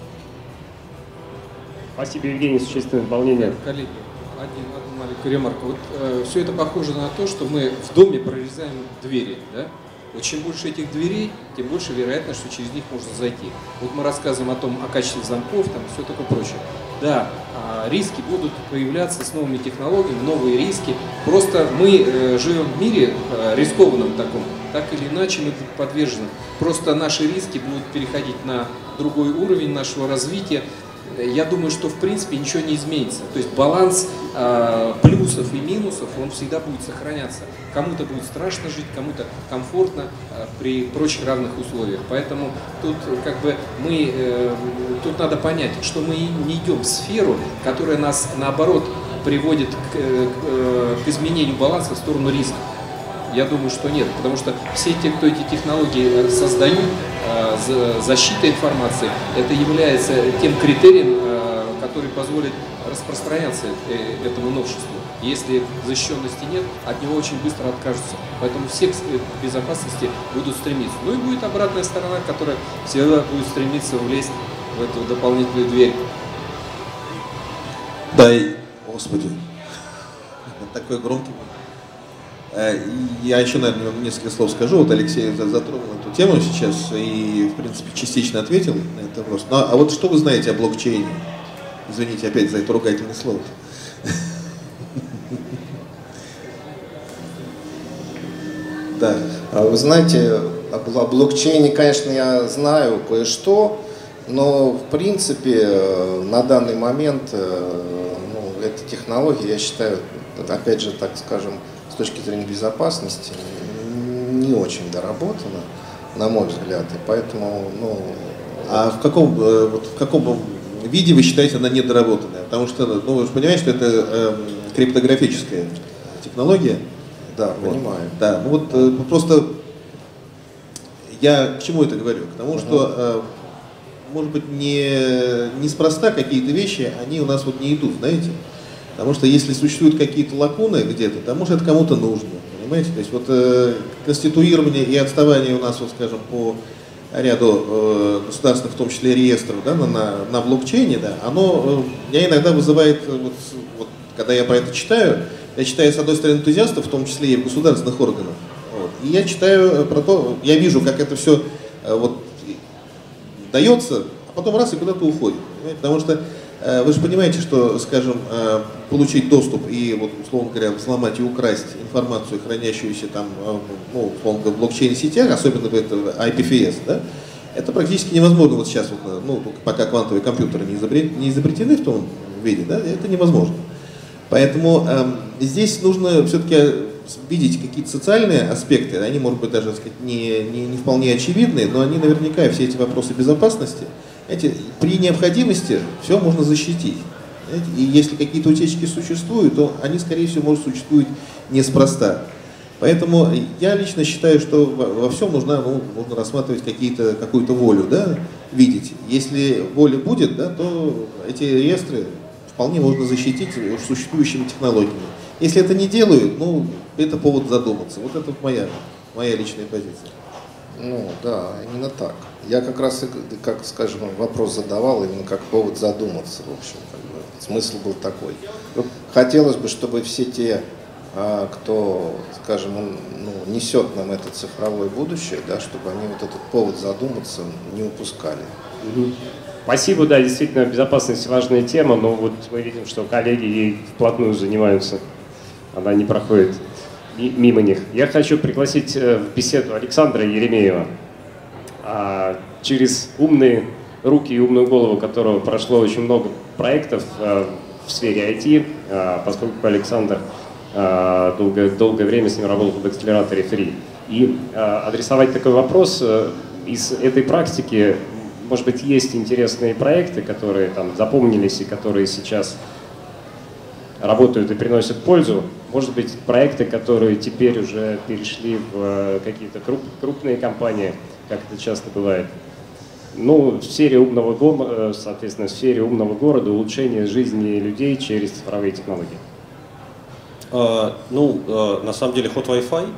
Спасибо, Евгений, существенное дополнение. Коллеги, один, одну маленькую ремарку. Вот, э, все это похоже на то, что мы в доме прорезаем двери. Да? Вот чем больше этих дверей, тем больше вероятность, что через них можно зайти. Вот мы рассказываем о том, о качестве замков, там, все такое прочее. Да, э, риски будут появляться с новыми технологиями, новые риски. Просто мы э, живем в мире э, рискованном таком, так или иначе мы подвержены. Просто наши риски будут переходить на другой уровень нашего развития. Я думаю, что в принципе ничего не изменится. То есть баланс э, плюсов и минусов, он всегда будет сохраняться. Кому-то будет страшно жить, кому-то комфортно э, при прочих равных условиях. Поэтому тут как бы мы, э, тут надо понять, что мы не идем в сферу, которая нас наоборот приводит к, к, к изменению баланса в сторону риска. Я думаю, что нет, потому что все те, кто эти технологии создают, защита информации, это является тем критерием, который позволит распространяться этому новшеству. Если защищенности нет, от него очень быстро откажутся. Поэтому все к безопасности будут стремиться. Ну и будет обратная сторона, которая всегда будет стремиться влезть в эту дополнительную дверь. Да, и, господи, такой громкий. Я еще, наверное, несколько слов скажу. Вот Алексей затронул эту тему сейчас и, в принципе, частично ответил на этот вопрос. Ну, а вот что вы знаете о блокчейне? Извините опять за это ругательное слово. Да. Вы знаете, о блокчейне, конечно, я знаю кое-что, но, в принципе, на данный момент, ну, эта технология, я считаю, опять же, так скажем, с точки зрения безопасности не очень доработана, на мой взгляд, и поэтому, ну... А в каком, вот в каком виде вы считаете она недоработанная? Потому что, ну, вы же понимаете, что это э, криптографическая технология. Да, вот. понимаю. Да, ну вот э, просто я к чему это говорю? К тому, uh-huh. что, э, может быть, не, неспроста какие-то вещи, они у нас вот не идут, знаете? Потому что если существуют какие-то лакуны где-то, то может это кому-то нужно, понимаете? То есть вот э, конституирование и отставание у нас, вот скажем, по ряду э, государственных, в том числе реестров, да, на, на, на блокчейне, да, оно э, меня иногда вызывает, вот, вот, когда я про это читаю, я читаю, с одной стороны, энтузиастов, в том числе и в государственных органах, вот, и я читаю про то, я вижу, как это все э, вот, дается, а потом раз и куда-то уходит, понимаете? Потому что вы же понимаете, что, скажем, получить доступ и, вот, условно говоря, взломать и украсть информацию, хранящуюся там, ну, условно говоря, в блокчейн-сетях, особенно в этом ай пи эф эс, да, это практически невозможно вот сейчас, вот, ну, пока квантовые компьютеры не, изобрет, не изобретены в том виде, да, это невозможно. Поэтому э, здесь нужно все-таки видеть какие-то социальные аспекты, они, может быть, даже, так сказать, не, не, не вполне очевидные, но они наверняка, все эти вопросы безопасности, знаете, при необходимости все можно защитить. Знаете, и если какие-то утечки существуют, то они, скорее всего, может существовать неспроста. Поэтому я лично считаю, что во всем нужно, ну, нужно рассматривать какие-то, какую-то волю, да, видеть. Если воля будет, да, то эти реестры вполне можно защитить существующими технологиями. Если это не делают, ну, это повод задуматься. Вот это моя, моя личная позиция. Ну, да, именно так. Я как раз, как, скажем, вопрос задавал именно как повод задуматься, в общем, как бы, смысл был такой. Хотелось бы, чтобы все те, кто, скажем, ну, несет нам это цифровое будущее, да, чтобы они вот этот повод задуматься не упускали. Угу. Спасибо, да, действительно, безопасность важная тема, но вот мы видим, что коллеги ей вплотную занимаются, она не проходит мимо них. Я хочу пригласить в беседу Александра Еремеева. Через умные руки и умную голову которого прошло очень много проектов в сфере ай ти, поскольку Александр долгое, долгое время с ним работал в акселераторе Free. И адресовать такой вопрос из этой практики, может быть, есть интересные проекты, которые там запомнились и которые сейчас работают и приносят пользу. Может быть, проекты, которые теперь уже перешли в какие-то круп, крупные компании, как это часто бывает. Ну, в сфере умного города, соответственно, в сфере умного города, улучшение жизни людей через цифровые технологии. Uh, ну, uh, на самом деле, ход Wi-Fi,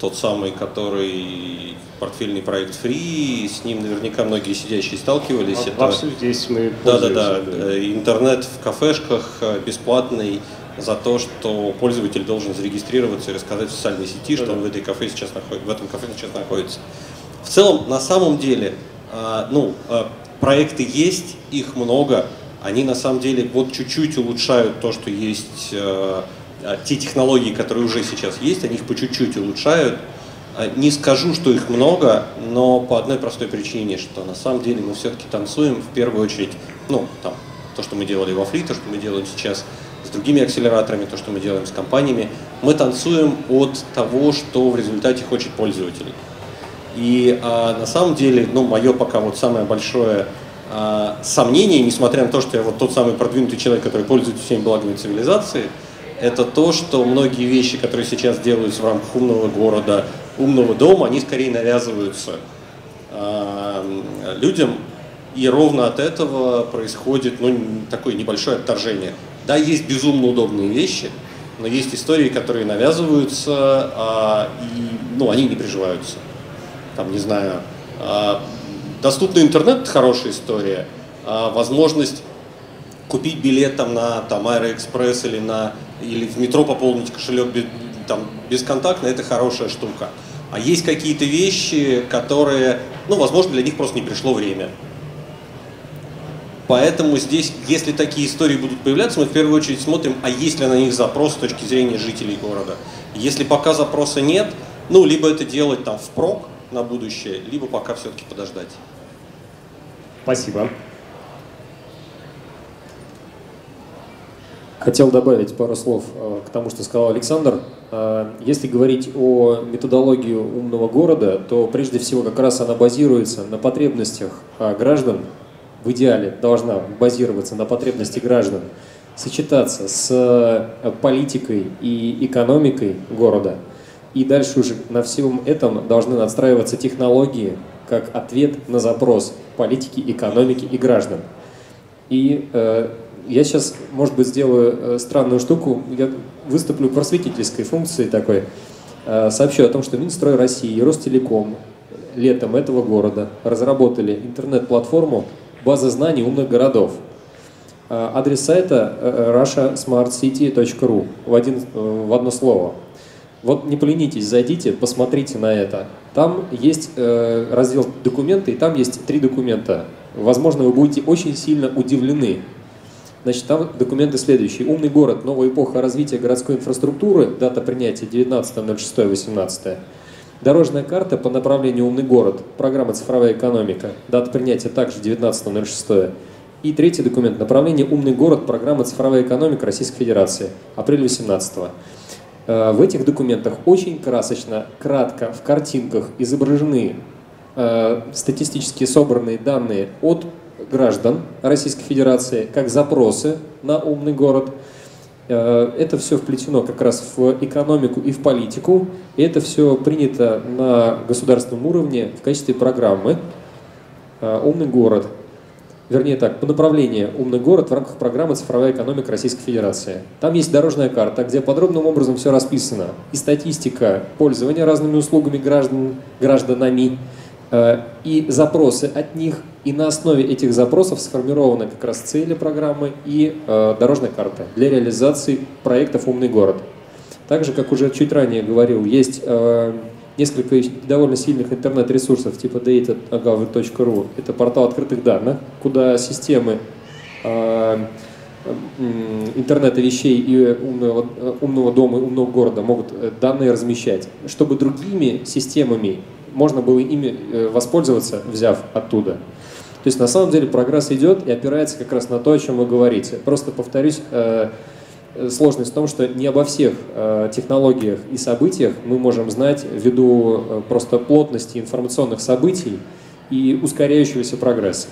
тот самый, который портфельный проект Free, с ним наверняка многие сидящие сталкивались. Вот, это... Вовсю здесь мы Да-да-да, интернет в кафешках бесплатный за то, что пользователь должен зарегистрироваться и рассказать в социальной сети, что он в, этой кафе сейчас находит, в этом кафе сейчас находится. В целом, на самом деле, ну, проекты есть, их много, они на самом деле вот чуть-чуть улучшают то, что есть, те технологии, которые уже сейчас есть, они их по чуть-чуть улучшают. Не скажу, что их много, но по одной простой причине, что на самом деле мы все-таки танцуем в первую очередь, ну, там, то, что мы делали во Free, то, что мы делаем сейчас с другими акселераторами, то, что мы делаем с компаниями, мы танцуем от того, что в результате хочет пользователь. И а, на самом деле, ну, мое пока вот самое большое а, сомнение, несмотря на то, что я вот тот самый продвинутый человек, который пользуется всеми благами цивилизации, это то, что многие вещи, которые сейчас делаются в рамках умного города, умного дома, они скорее навязываются э, людям, и ровно от этого происходит, ну, такое небольшое отторжение. Да, есть безумно удобные вещи, но есть истории, которые навязываются, э, и, ну, они не приживаются. Там, не знаю, э, доступный интернет – это хорошая история, э, возможность купить билет там, на там, Аэроэкспресс или, на, или в метро пополнить кошелек без, там, бесконтактно – это хорошая штука. А есть какие-то вещи, которые, ну, возможно, для них просто не пришло время. Поэтому здесь, если такие истории будут появляться, мы в первую очередь смотрим, а есть ли на них запрос с точки зрения жителей города. Если пока запроса нет, ну, либо это делать там впрок на будущее, либо пока все-таки подождать. Спасибо. Хотел добавить пару слов к тому, что сказал Александр. Если говорить о методологии умного города, то прежде всего как раз она базируется на потребностях граждан, в идеале должна базироваться на потребности граждан, сочетаться с политикой и экономикой города. И дальше уже на всем этом должны надстраиваться технологии как ответ на запрос политики, экономики и граждан. И э, я сейчас, может быть, сделаю странную штуку, я выступлю просветительской функцией такой, сообщу о том, что Минстрой России и Ростелеком летом этого года разработали интернет-платформу «База знаний умных городов». Адрес сайта раша смарт сити точка ру в, один, в одно слово. Вот не поленитесь, зайдите, посмотрите на это. Там есть раздел «Документы», и там есть три документа. Возможно, вы будете очень сильно удивлены. Значит, там документы следующие. Умный город. Новая эпоха развития городской инфраструктуры. Дата принятия девятнадцатое ноль шестое восемнадцатое. Дорожная карта по направлению умный город. Программа цифровая экономика. Дата принятия также девятнадцатое ноль шестое. И третий документ. Направление умный город. Программа цифровая экономика Российской Федерации. Апрель восемнадцатого. В этих документах очень красочно, кратко, в картинках изображены статистически собранные данные от граждан Российской Федерации, как запросы на умный город. Это все вплетено как раз в экономику и в политику, и это все принято на государственном уровне в качестве программы «Умный город». Вернее так, по направлению «Умный город» в рамках программы «Цифровая экономика Российской Федерации». Там есть дорожная карта, где подробным образом все расписано. И статистика пользования разными услугами граждан, гражданами, и запросы от них, и на основе этих запросов сформированы как раз цели программы и э, дорожная карта для реализации проектов «Умный город». Также, как уже чуть ранее говорил, есть э, несколько довольно сильных интернет-ресурсов типа data gov точка ру. Это портал открытых данных, куда системы э, интернета вещей и умного, умного дома и умного города могут данные размещать, чтобы другими системами можно было ими воспользоваться, взяв оттуда. То есть на самом деле прогресс идет и опирается как раз на то, о чем вы говорите. Просто повторюсь, сложность в том, что не обо всех технологиях и событиях мы можем знать ввиду просто плотности информационных событий и ускоряющегося прогресса.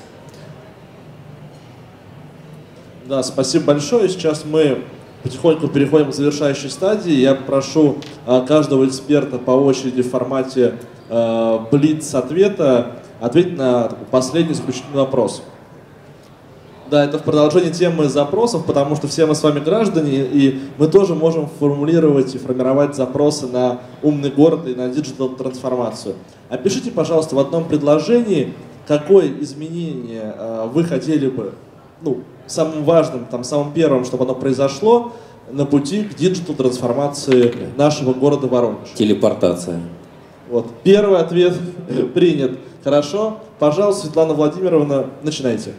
Да, спасибо большое. Сейчас мы потихоньку переходим к завершающей стадии. Я попрошу каждого эксперта по очереди в формате блиц-ответа ответить на последний заключительный вопрос. Да, это в продолжении темы запросов, потому что все мы с вами граждане, и мы тоже можем формулировать и формировать запросы на умный город и на диджитал-трансформацию. Опишите, пожалуйста, в одном предложении, какое изменение э, вы хотели бы, ну, самым важным, там, самым первым, чтобы оно произошло на пути к диджитал-трансформации нашего города Воронеж. Телепортация. Вот. Первый ответ принят. Хорошо. Пожалуйста, Светлана Владимировна, начинайте.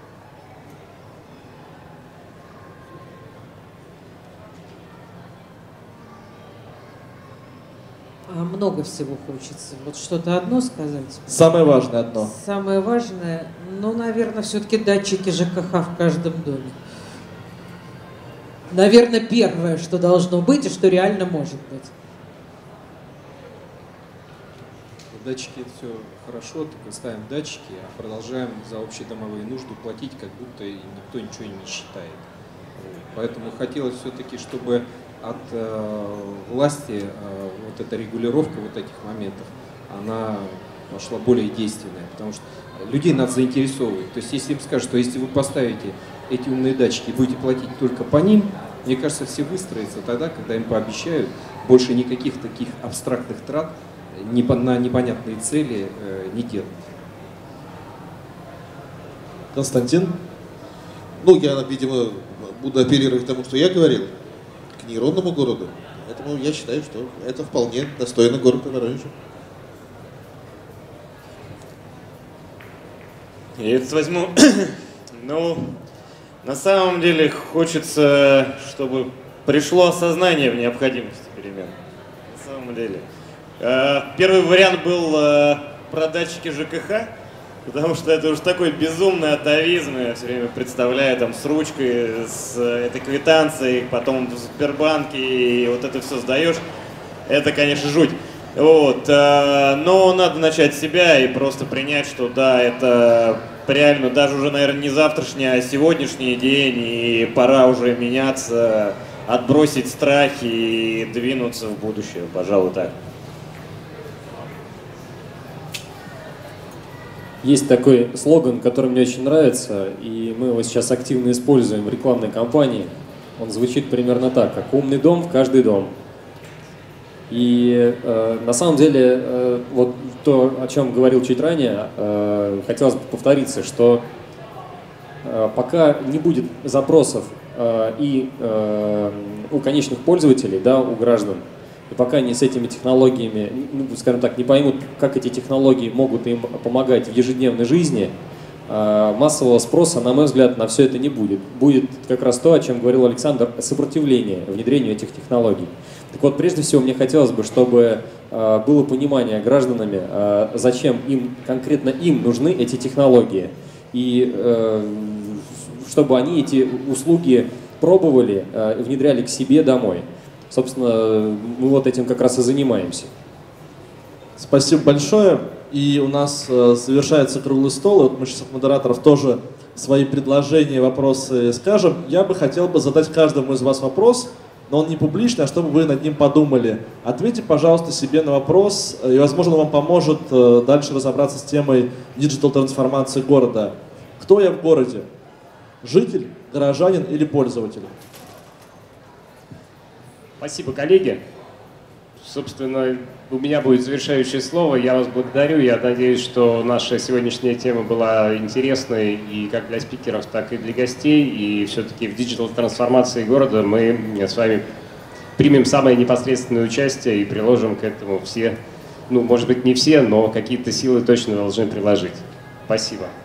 Много всего хочется. Вот что-то одно сказать. Самое важное одно. Самое важное, ну, наверное, все-таки датчики ЖКХ в каждом доме. Наверное, первое, что должно быть и что реально может быть. Датчики — это все хорошо, только ставим датчики, а продолжаем за общедомовые нужды платить, как будто никто ничего не считает. Поэтому хотелось все-таки, чтобы от э, власти э, вот эта регулировка вот этих моментов, она пошла более действенная, потому что людей надо заинтересовывать. То есть если им скажут, что если вы поставите эти умные датчики и будете платить только по ним, мне кажется, все выстроятся тогда, когда им пообещают больше никаких таких абстрактных трат на непонятные цели э, не делать. Константин? Ну, я, видимо, буду апеллировать к тому, что я говорил, к нейронному городу. Поэтому я считаю, что это вполне достойный город Воронежа. Я это возьму. Ну, на самом деле хочется, чтобы пришло осознание в необходимости перемен. На самом деле. Первый вариант был про датчики ЖКХ, потому что это уж такой безумный атовизм, я все время представляю там с ручкой, с этой квитанцией, потом в Сбербанке, и вот это все сдаешь. Это, конечно, жуть. Вот. Но надо начать с себя и просто принять, что да, это реально даже уже, наверное, не завтрашний, а сегодняшний день, и пора уже меняться, отбросить страхи и двинуться в будущее, пожалуй, так. Есть такой слоган, который мне очень нравится, и мы его сейчас активно используем в рекламной кампании. Он звучит примерно так, как «Умный дом в каждый дом». И э, на самом деле, э, вот то, о чем говорил чуть ранее, э, хотелось бы повториться, что э, пока не будет запросов э, и э, у конечных пользователей, да, у граждан, и пока они с этими технологиями, ну, скажем так, не поймут, как эти технологии могут им помогать в ежедневной жизни, массового спроса, на мой взгляд, на все это не будет. Будет как раз то, о чем говорил Александр, сопротивление внедрению этих технологий. Так вот, прежде всего, мне хотелось бы, чтобы было понимание гражданами, зачем им, конкретно им нужны эти технологии, и чтобы они эти услуги пробовали, внедряли к себе домой. Собственно, мы вот этим как раз и занимаемся. Спасибо большое. И у нас э, завершается круглый стол. И вот мы сейчас от модераторов тоже свои предложения, вопросы скажем. Я бы хотел бы задать каждому из вас вопрос, но он не публичный, а чтобы вы над ним подумали. Ответьте, пожалуйста, себе на вопрос, и, возможно, вам поможет э, дальше разобраться с темой диджитал-трансформации города. Кто я в городе? Житель, горожанин или пользователь? Спасибо, коллеги. Собственно, у меня будет завершающее слово. Я вас благодарю. Я надеюсь, что наша сегодняшняя тема была интересной и как для спикеров, так и для гостей. И все-таки в диджитал-трансформации города мы с вами примем самое непосредственное участие и приложим к этому все, ну, может быть, не все, но какие-то силы точно должны приложить. Спасибо.